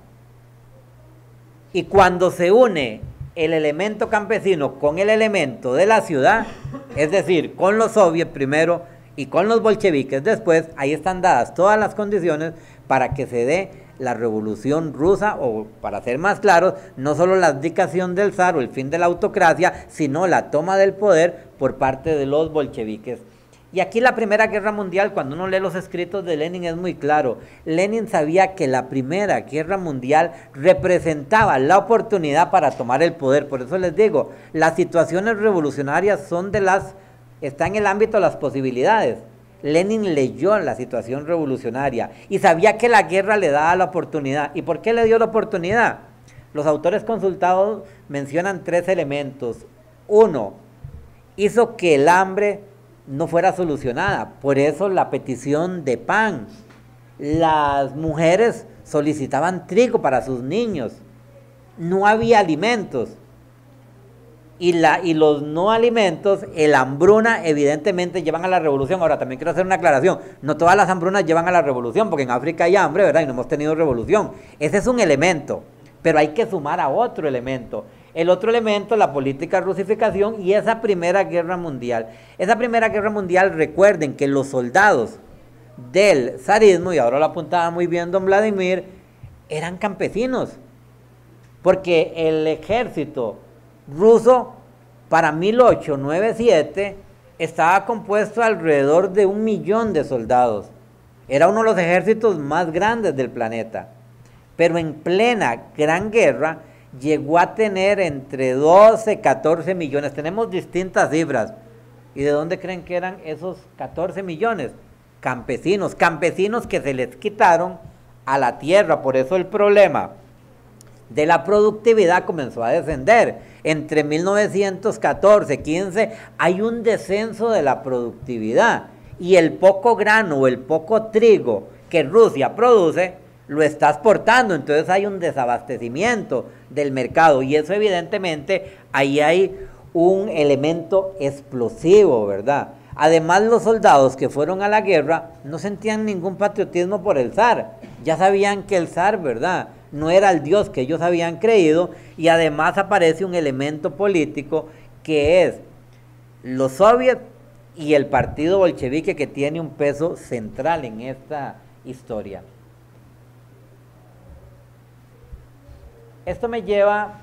Y cuando se une el elemento campesino con el elemento de la ciudad, es decir, con los soviets primero y con los bolcheviques después, ahí están dadas todas las condiciones para que se dé la Revolución Rusa, o para ser más claros, no solo la abdicación del zar o el fin de la autocracia, sino la toma del poder por parte de los bolcheviques. Y aquí la Primera Guerra Mundial, cuando uno lee los escritos de Lenin, es muy claro. Lenin sabía que la Primera Guerra Mundial representaba la oportunidad para tomar el poder. Por eso les digo, las situaciones revolucionarias están en el ámbito de las posibilidades. Lenin leyó la situación revolucionaria y sabía que la guerra le daba la oportunidad. ¿Y por qué le dio la oportunidad? Los autores consultados mencionan 3 elementos. 1, hizo que el hambre no fuera solucionada, por eso la petición de pan. Las mujeres solicitaban trigo para sus niños, no había alimentos. Y los no alimentos, el hambruna, evidentemente llevan a la revolución. Ahora, también quiero hacer una aclaración. No todas las hambrunas llevan a la revolución, porque en África hay hambre, ¿verdad? Y no hemos tenido revolución. Ese es un elemento, pero hay que sumar a otro elemento. El otro elemento, la política de rusificación y esa Primera Guerra Mundial. Esa Primera Guerra Mundial, recuerden que los soldados del zarismo, y ahora lo apuntaba muy bien don Vladimir, eran campesinos. Porque el ejército ruso para 1897 estaba compuesto alrededor de 1 millón de soldados. Era uno de los ejércitos más grandes del planeta. Pero en plena Gran Guerra llegó a tener entre 12 y 14 millones. Tenemos distintas cifras. ¿Y de dónde creen que eran esos 14 millones? Campesinos, campesinos que se les quitaron a la tierra. Por eso el problema de la productividad comenzó a descender. Entre 1914 y 15 hay un descenso de la productividad y el poco grano o el poco trigo que Rusia produce lo está exportando, entonces hay un desabastecimiento del mercado y eso evidentemente ahí hay un elemento explosivo, ¿verdad? Además, los soldados que fueron a la guerra no sentían ningún patriotismo por el zar, ya sabían que el zar, ¿verdad?, no era el dios que ellos habían creído, y además aparece un elemento político que es los soviets y el partido bolchevique, que tiene un peso central en esta historia. Esto me lleva,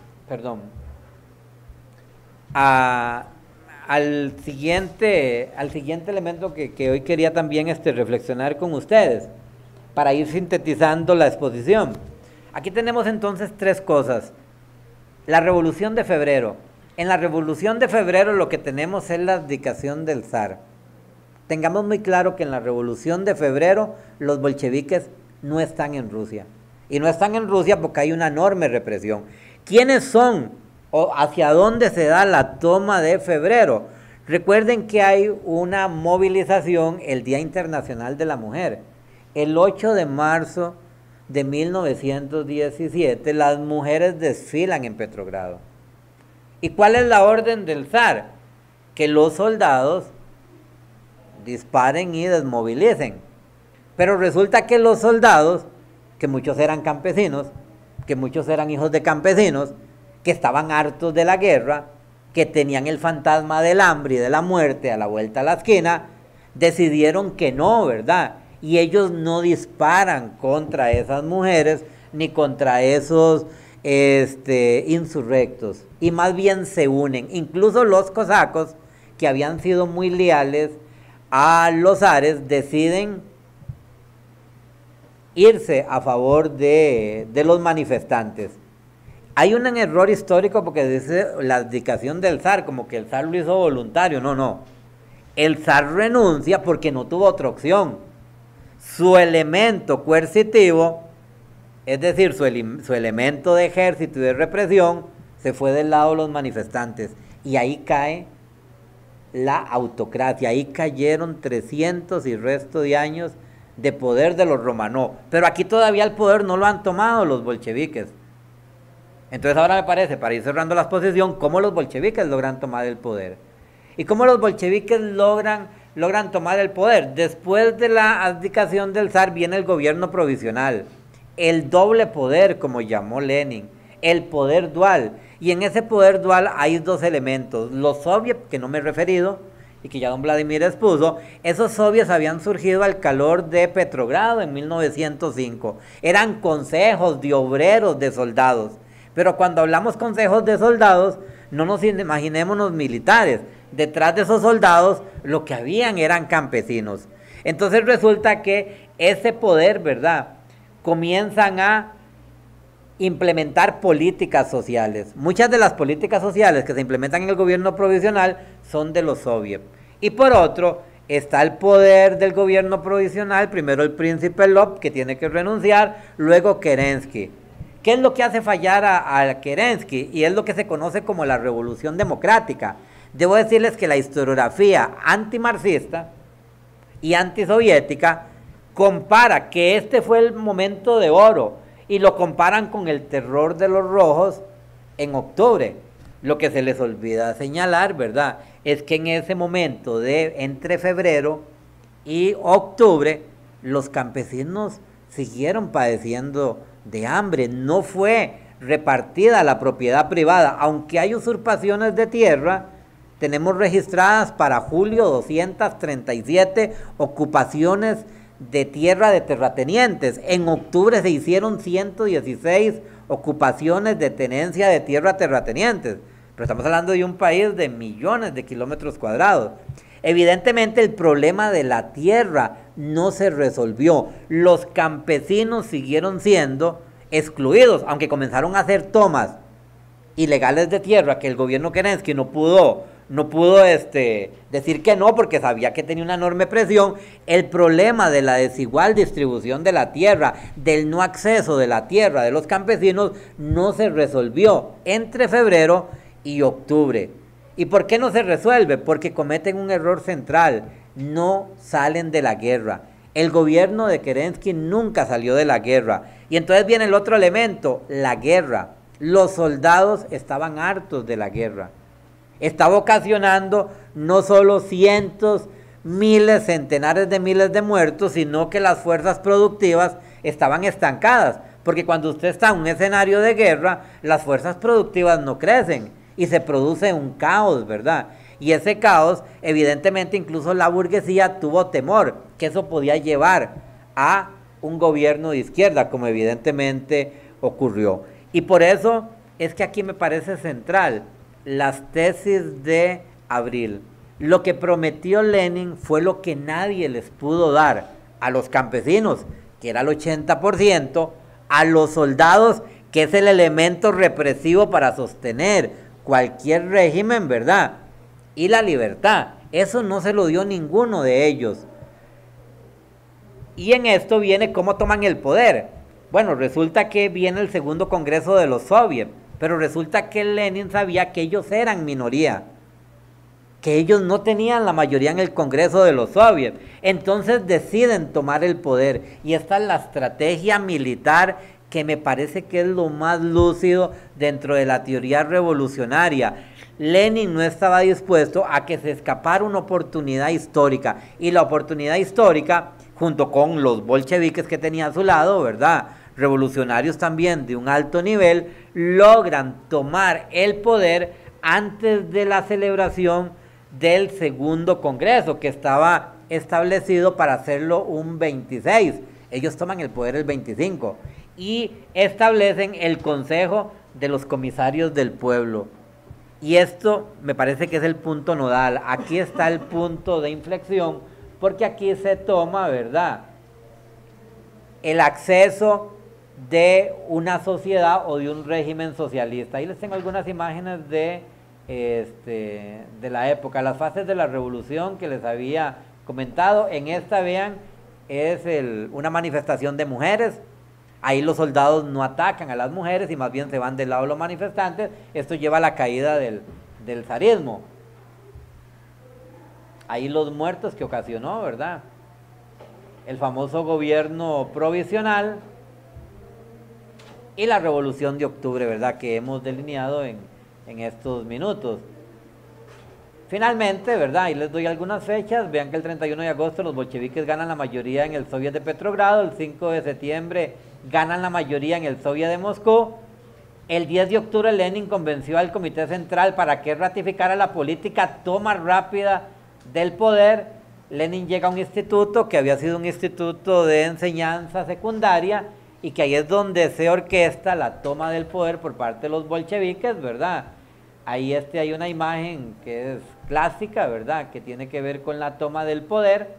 al siguiente elemento que hoy quería también reflexionar con ustedes, para ir sintetizando la exposición. Aquí tenemos entonces 3 cosas. La Revolución de Febrero. En la Revolución de Febrero lo que tenemos es la abdicación del zar. Tengamos muy claro que en la Revolución de Febrero los bolcheviques no están en Rusia. Y no están en Rusia porque hay una enorme represión. ¿Quiénes son o hacia dónde se da la toma de febrero? Recuerden que hay una movilización el Día Internacional de la Mujer. El 8 de marzo de 1917 las mujeres desfilan en Petrogrado. ¿Y cuál es la orden del zar? Que los soldados disparen y desmovilicen. Pero resulta que los soldados, que muchos eran campesinos, que muchos eran hijos de campesinos, que estaban hartos de la guerra, que tenían el fantasma del hambre y de la muerte a la vuelta a la esquina, decidieron que no, ¿verdad? Y ellos no disparan contra esas mujeres ni contra esos insurrectos, y más bien se unen. Incluso los cosacos, que habían sido muy leales a los zares, deciden irse a favor de los manifestantes. Hay un error histórico porque dice la abdicación del zar, como que el zar lo hizo voluntario. No. El zar renuncia porque no tuvo otra opción. Su elemento coercitivo, es decir, su elemento de ejército y de represión, se fue del lado de los manifestantes. Y ahí cae la autocracia, ahí cayeron 300 y resto de años de poder de los Romanov. Pero aquí todavía el poder no lo han tomado los bolcheviques. Entonces ahora me parece, para ir cerrando la exposición, cómo los bolcheviques logran tomar el poder. Y cómo los bolcheviques logran tomar el poder. Después de la abdicación del zar viene el gobierno provisional, el doble poder, como llamó Lenin, el poder dual. Y en ese poder dual hay 2 elementos. Los soviets, que no me he referido, y que ya don Vladimir expuso, esos soviets habían surgido al calor de Petrogrado en 1905. Eran consejos de obreros, de soldados. Pero cuando hablamos consejos de soldados, no nos imaginémonos militares. Detrás de esos soldados lo que habían eran campesinos. Entonces resulta que ese poder, ¿verdad?, comienzan a implementar políticas sociales. Muchas de las políticas sociales que se implementan en el gobierno provisional son de los soviets. Y por otro, está el poder del gobierno provisional, primero el príncipe Lop, que tiene que renunciar, luego Kerensky. ¿Qué es lo que hace fallar a Kerensky? Y es lo que se conoce como la revolución democrática. Debo decirles que la historiografía antimarxista y antisoviética compara que este fue el momento de oro y lo comparan con el terror de los rojos en octubre. Lo que se les olvida señalar, ¿verdad?, es que en ese momento de entre febrero y octubre los campesinos siguieron padeciendo de hambre. No fue repartida la propiedad privada, aunque hay usurpaciones de tierra. Tenemos registradas para julio 237 ocupaciones de tierra de terratenientes. En octubre se hicieron 116 ocupaciones de tenencia de tierra a terratenientes. Pero estamos hablando de un país de millones de kilómetros cuadrados. Evidentemente el problema de la tierra no se resolvió. Los campesinos siguieron siendo excluidos, aunque comenzaron a hacer tomas ilegales de tierra que el gobierno Kerensky no pudo decir que no, porque sabía que tenía una enorme presión. El problema de la desigual distribución de la tierra, del no acceso de la tierra de los campesinos, no se resolvió entre febrero y octubre. ¿Y por qué no se resuelve? Porque cometen un error central: no salen de la guerra. El gobierno de Kerensky nunca salió de la guerra. Y entonces viene el otro elemento: la guerra. Los soldados estaban hartos de la guerra. Estaba ocasionando no solo cientos, miles, centenares de miles de muertos, sino que las fuerzas productivas estaban estancadas. Porque cuando usted está en un escenario de guerra, las fuerzas productivas no crecen y se produce un caos, ¿verdad? Y ese caos, evidentemente, incluso la burguesía tuvo temor que eso podía llevar a un gobierno de izquierda, como evidentemente ocurrió. Y por eso es que aquí me parece central las tesis de Abril. Lo que prometió Lenin fue lo que nadie les pudo dar a los campesinos, que era el 80%, a los soldados, que es el elemento represivo para sostener cualquier régimen, ¿verdad?, y la libertad. Eso no se lo dio ninguno de ellos. Y en esto viene cómo toman el poder. Bueno, resulta que viene el segundo congreso de los soviets, pero resulta que Lenin sabía que ellos eran minoría, que ellos no tenían la mayoría en el congreso de los soviets. Entonces deciden tomar el poder, y esta es la estrategia militar que me parece que es lo más lúcido dentro de la teoría revolucionaria. Lenin no estaba dispuesto a que se escapara una oportunidad histórica, y la oportunidad histórica, junto con los bolcheviques que tenía a su lado, ¿verdad?, revolucionarios también de un alto nivel, logran tomar el poder antes de la celebración del segundo congreso, que estaba establecido para hacerlo un 26. Ellos toman el poder el 25 y establecen el Consejo de los Comisarios del Pueblo. Y esto me parece que es el punto nodal. Aquí está el punto de inflexión, porque aquí se toma, ¿verdad?, el acceso de una sociedad o de un régimen socialista. Ahí les tengo algunas imágenes de la época, las fases de la revolución que les había comentado. En esta, vean, es una manifestación de mujeres. Ahí los soldados no atacan a las mujeres y más bien se van del lado de los manifestantes. Esto lleva a la caída del zarismo. Ahí los muertos que ocasionó, ¿verdad?, el famoso gobierno provisional, y la revolución de octubre, ¿verdad?, que hemos delineado en estos minutos. Finalmente, ¿verdad?, y les doy algunas fechas. Vean que el 31 de agosto los bolcheviques ganan la mayoría en el Soviet de Petrogrado, el 5 de septiembre ganan la mayoría en el Soviet de Moscú, el 10 de octubre Lenin convenció al Comité Central para que ratificara la política toma rápida del poder. Lenin llega a un instituto que había sido un instituto de enseñanza secundaria, y que ahí es donde se orquesta la toma del poder por parte de los bolcheviques, ¿verdad? Ahí hay una imagen que es clásica, ¿verdad?, que tiene que ver con la toma del poder.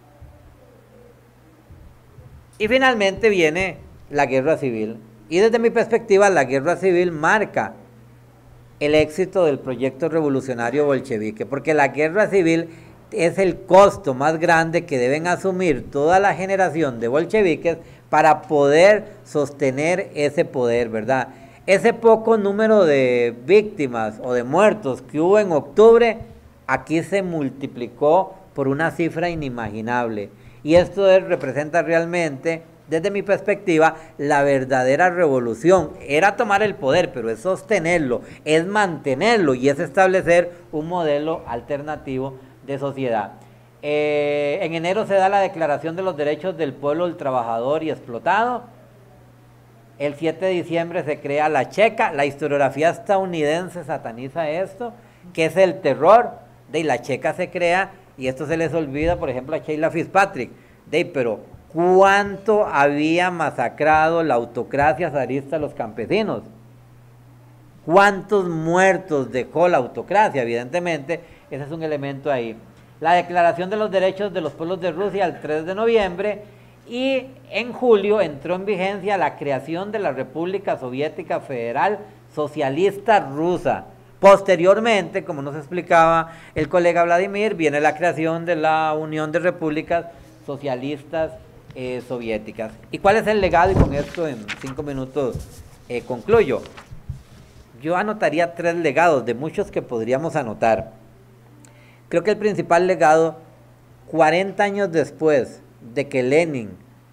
Y finalmente viene la guerra civil. Y desde mi perspectiva, la guerra civil marca el éxito del proyecto revolucionario bolchevique, porque la guerra civil es el costo más grande que deben asumir toda la generación de bolcheviques para poder sostener ese poder, ¿verdad? Ese poco número de víctimas o de muertos que hubo en octubre, aquí se multiplicó por una cifra inimaginable. Y esto representa realmente, desde mi perspectiva, la verdadera revolución. Era tomar el poder, pero es sostenerlo, es mantenerlo y es establecer un modelo alternativo de sociedad. En enero se da la Declaración de los Derechos del Pueblo del Trabajador y Explotado. El 7 de diciembre se crea la Checa. La historiografía estadounidense sataniza esto, que es el terror. De la Checa se crea, y esto se les olvida, por ejemplo, a Sheila Fitzpatrick. Pero ¿cuánto había masacrado la autocracia zarista a los campesinos? ¿Cuántos muertos dejó la autocracia? Evidentemente, ese es un elemento ahí. La Declaración de los Derechos de los Pueblos de Rusia el 3 de noviembre, y en julio entró en vigencia la creación de la República Soviética Federal Socialista Rusa. Posteriormente, como nos explicaba el colega Vladimir, viene la creación de la Unión de Repúblicas Socialistas Soviéticas. ¿Y cuál es el legado? Y con esto en 5 minutos concluyo. Yo anotaría 3 legados, de muchos que podríamos anotar. Creo que el principal legado, 40 años después de que Lenin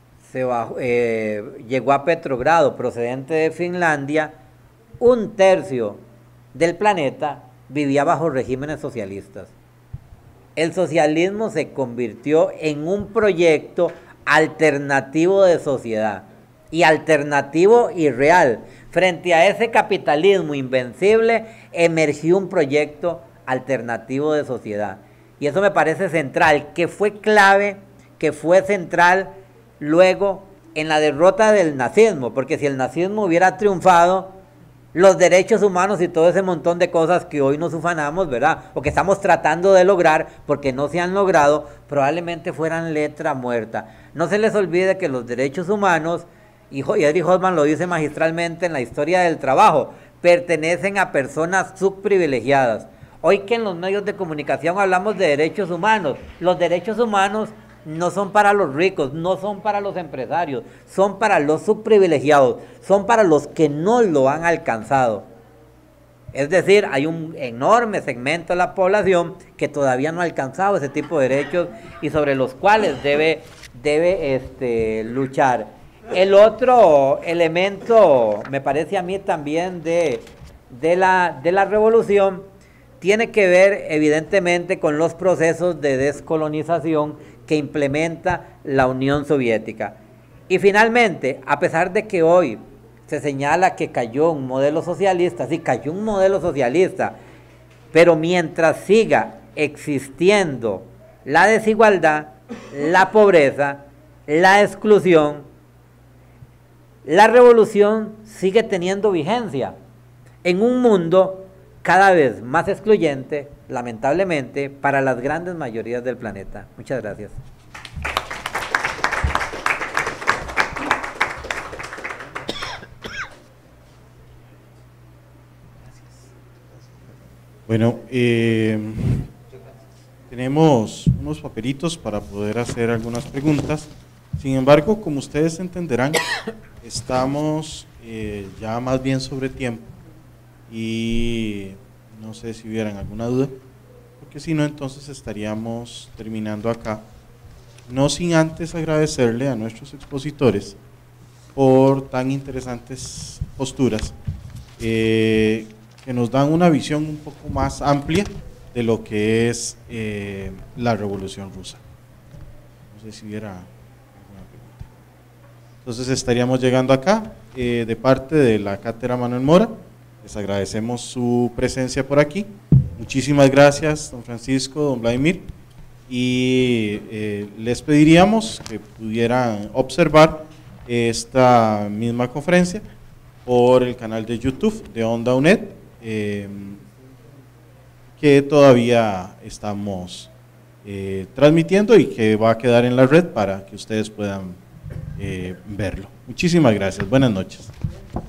llegó a Petrogrado procedente de Finlandia, 1/3 del planeta vivía bajo regímenes socialistas. El socialismo se convirtió en un proyecto alternativo de sociedad, y alternativo y real. Frente a ese capitalismo invencible emergió un proyecto alternativo de sociedad, y eso me parece central, que fue clave, que fue central luego en la derrota del nazismo, porque si el nazismo hubiera triunfado, los derechos humanos y todo ese montón de cosas que hoy nos ufanamos, ¿verdad?, o que estamos tratando de lograr porque no se han logrado, probablemente fueran letra muerta. No se les olvide que los derechos humanos, y Erich Hoffman lo dice magistralmente en La Historia del Trabajo, pertenecen a personas subprivilegiadas. Hoy que en los medios de comunicación hablamos de derechos humanos, los derechos humanos no son para los ricos, no son para los empresarios, son para los subprivilegiados, son para los que no lo han alcanzado. Es decir, hay un enorme segmento de la población que todavía no ha alcanzado ese tipo de derechos y sobre los cuales debe luchar. El otro elemento, me parece a mí también de la revolución, tiene que ver evidentemente con los procesos de descolonización que implementa la Unión Soviética. Y finalmente, a pesar de que hoy se señala que cayó un modelo socialista, sí, cayó un modelo socialista, pero mientras siga existiendo la desigualdad, la pobreza, la exclusión, la revolución sigue teniendo vigencia en un mundo cada vez más excluyente, lamentablemente, para las grandes mayorías del planeta. Muchas gracias. Bueno, tenemos unos papelitos para poder hacer algunas preguntas. Sin embargo, como ustedes entenderán, estamos ya más bien sobre tiempo y no sé si hubieran alguna duda, porque si no, entonces estaríamos terminando acá. No sin antes agradecerle a nuestros expositores por tan interesantes posturas que nos dan una visión un poco más amplia de lo que es la Revolución Rusa. No sé si hubiera alguna pregunta. Entonces estaríamos llegando acá de parte de la Cátedra Manuel Mora. Les agradecemos su presencia por aquí. Muchísimas gracias, don Francisco, don Vladimir, y les pediríamos que pudieran observar esta misma conferencia por el canal de YouTube de Onda UNED, que todavía estamos transmitiendo y que va a quedar en la red para que ustedes puedan verlo. Muchísimas gracias. Buenas noches.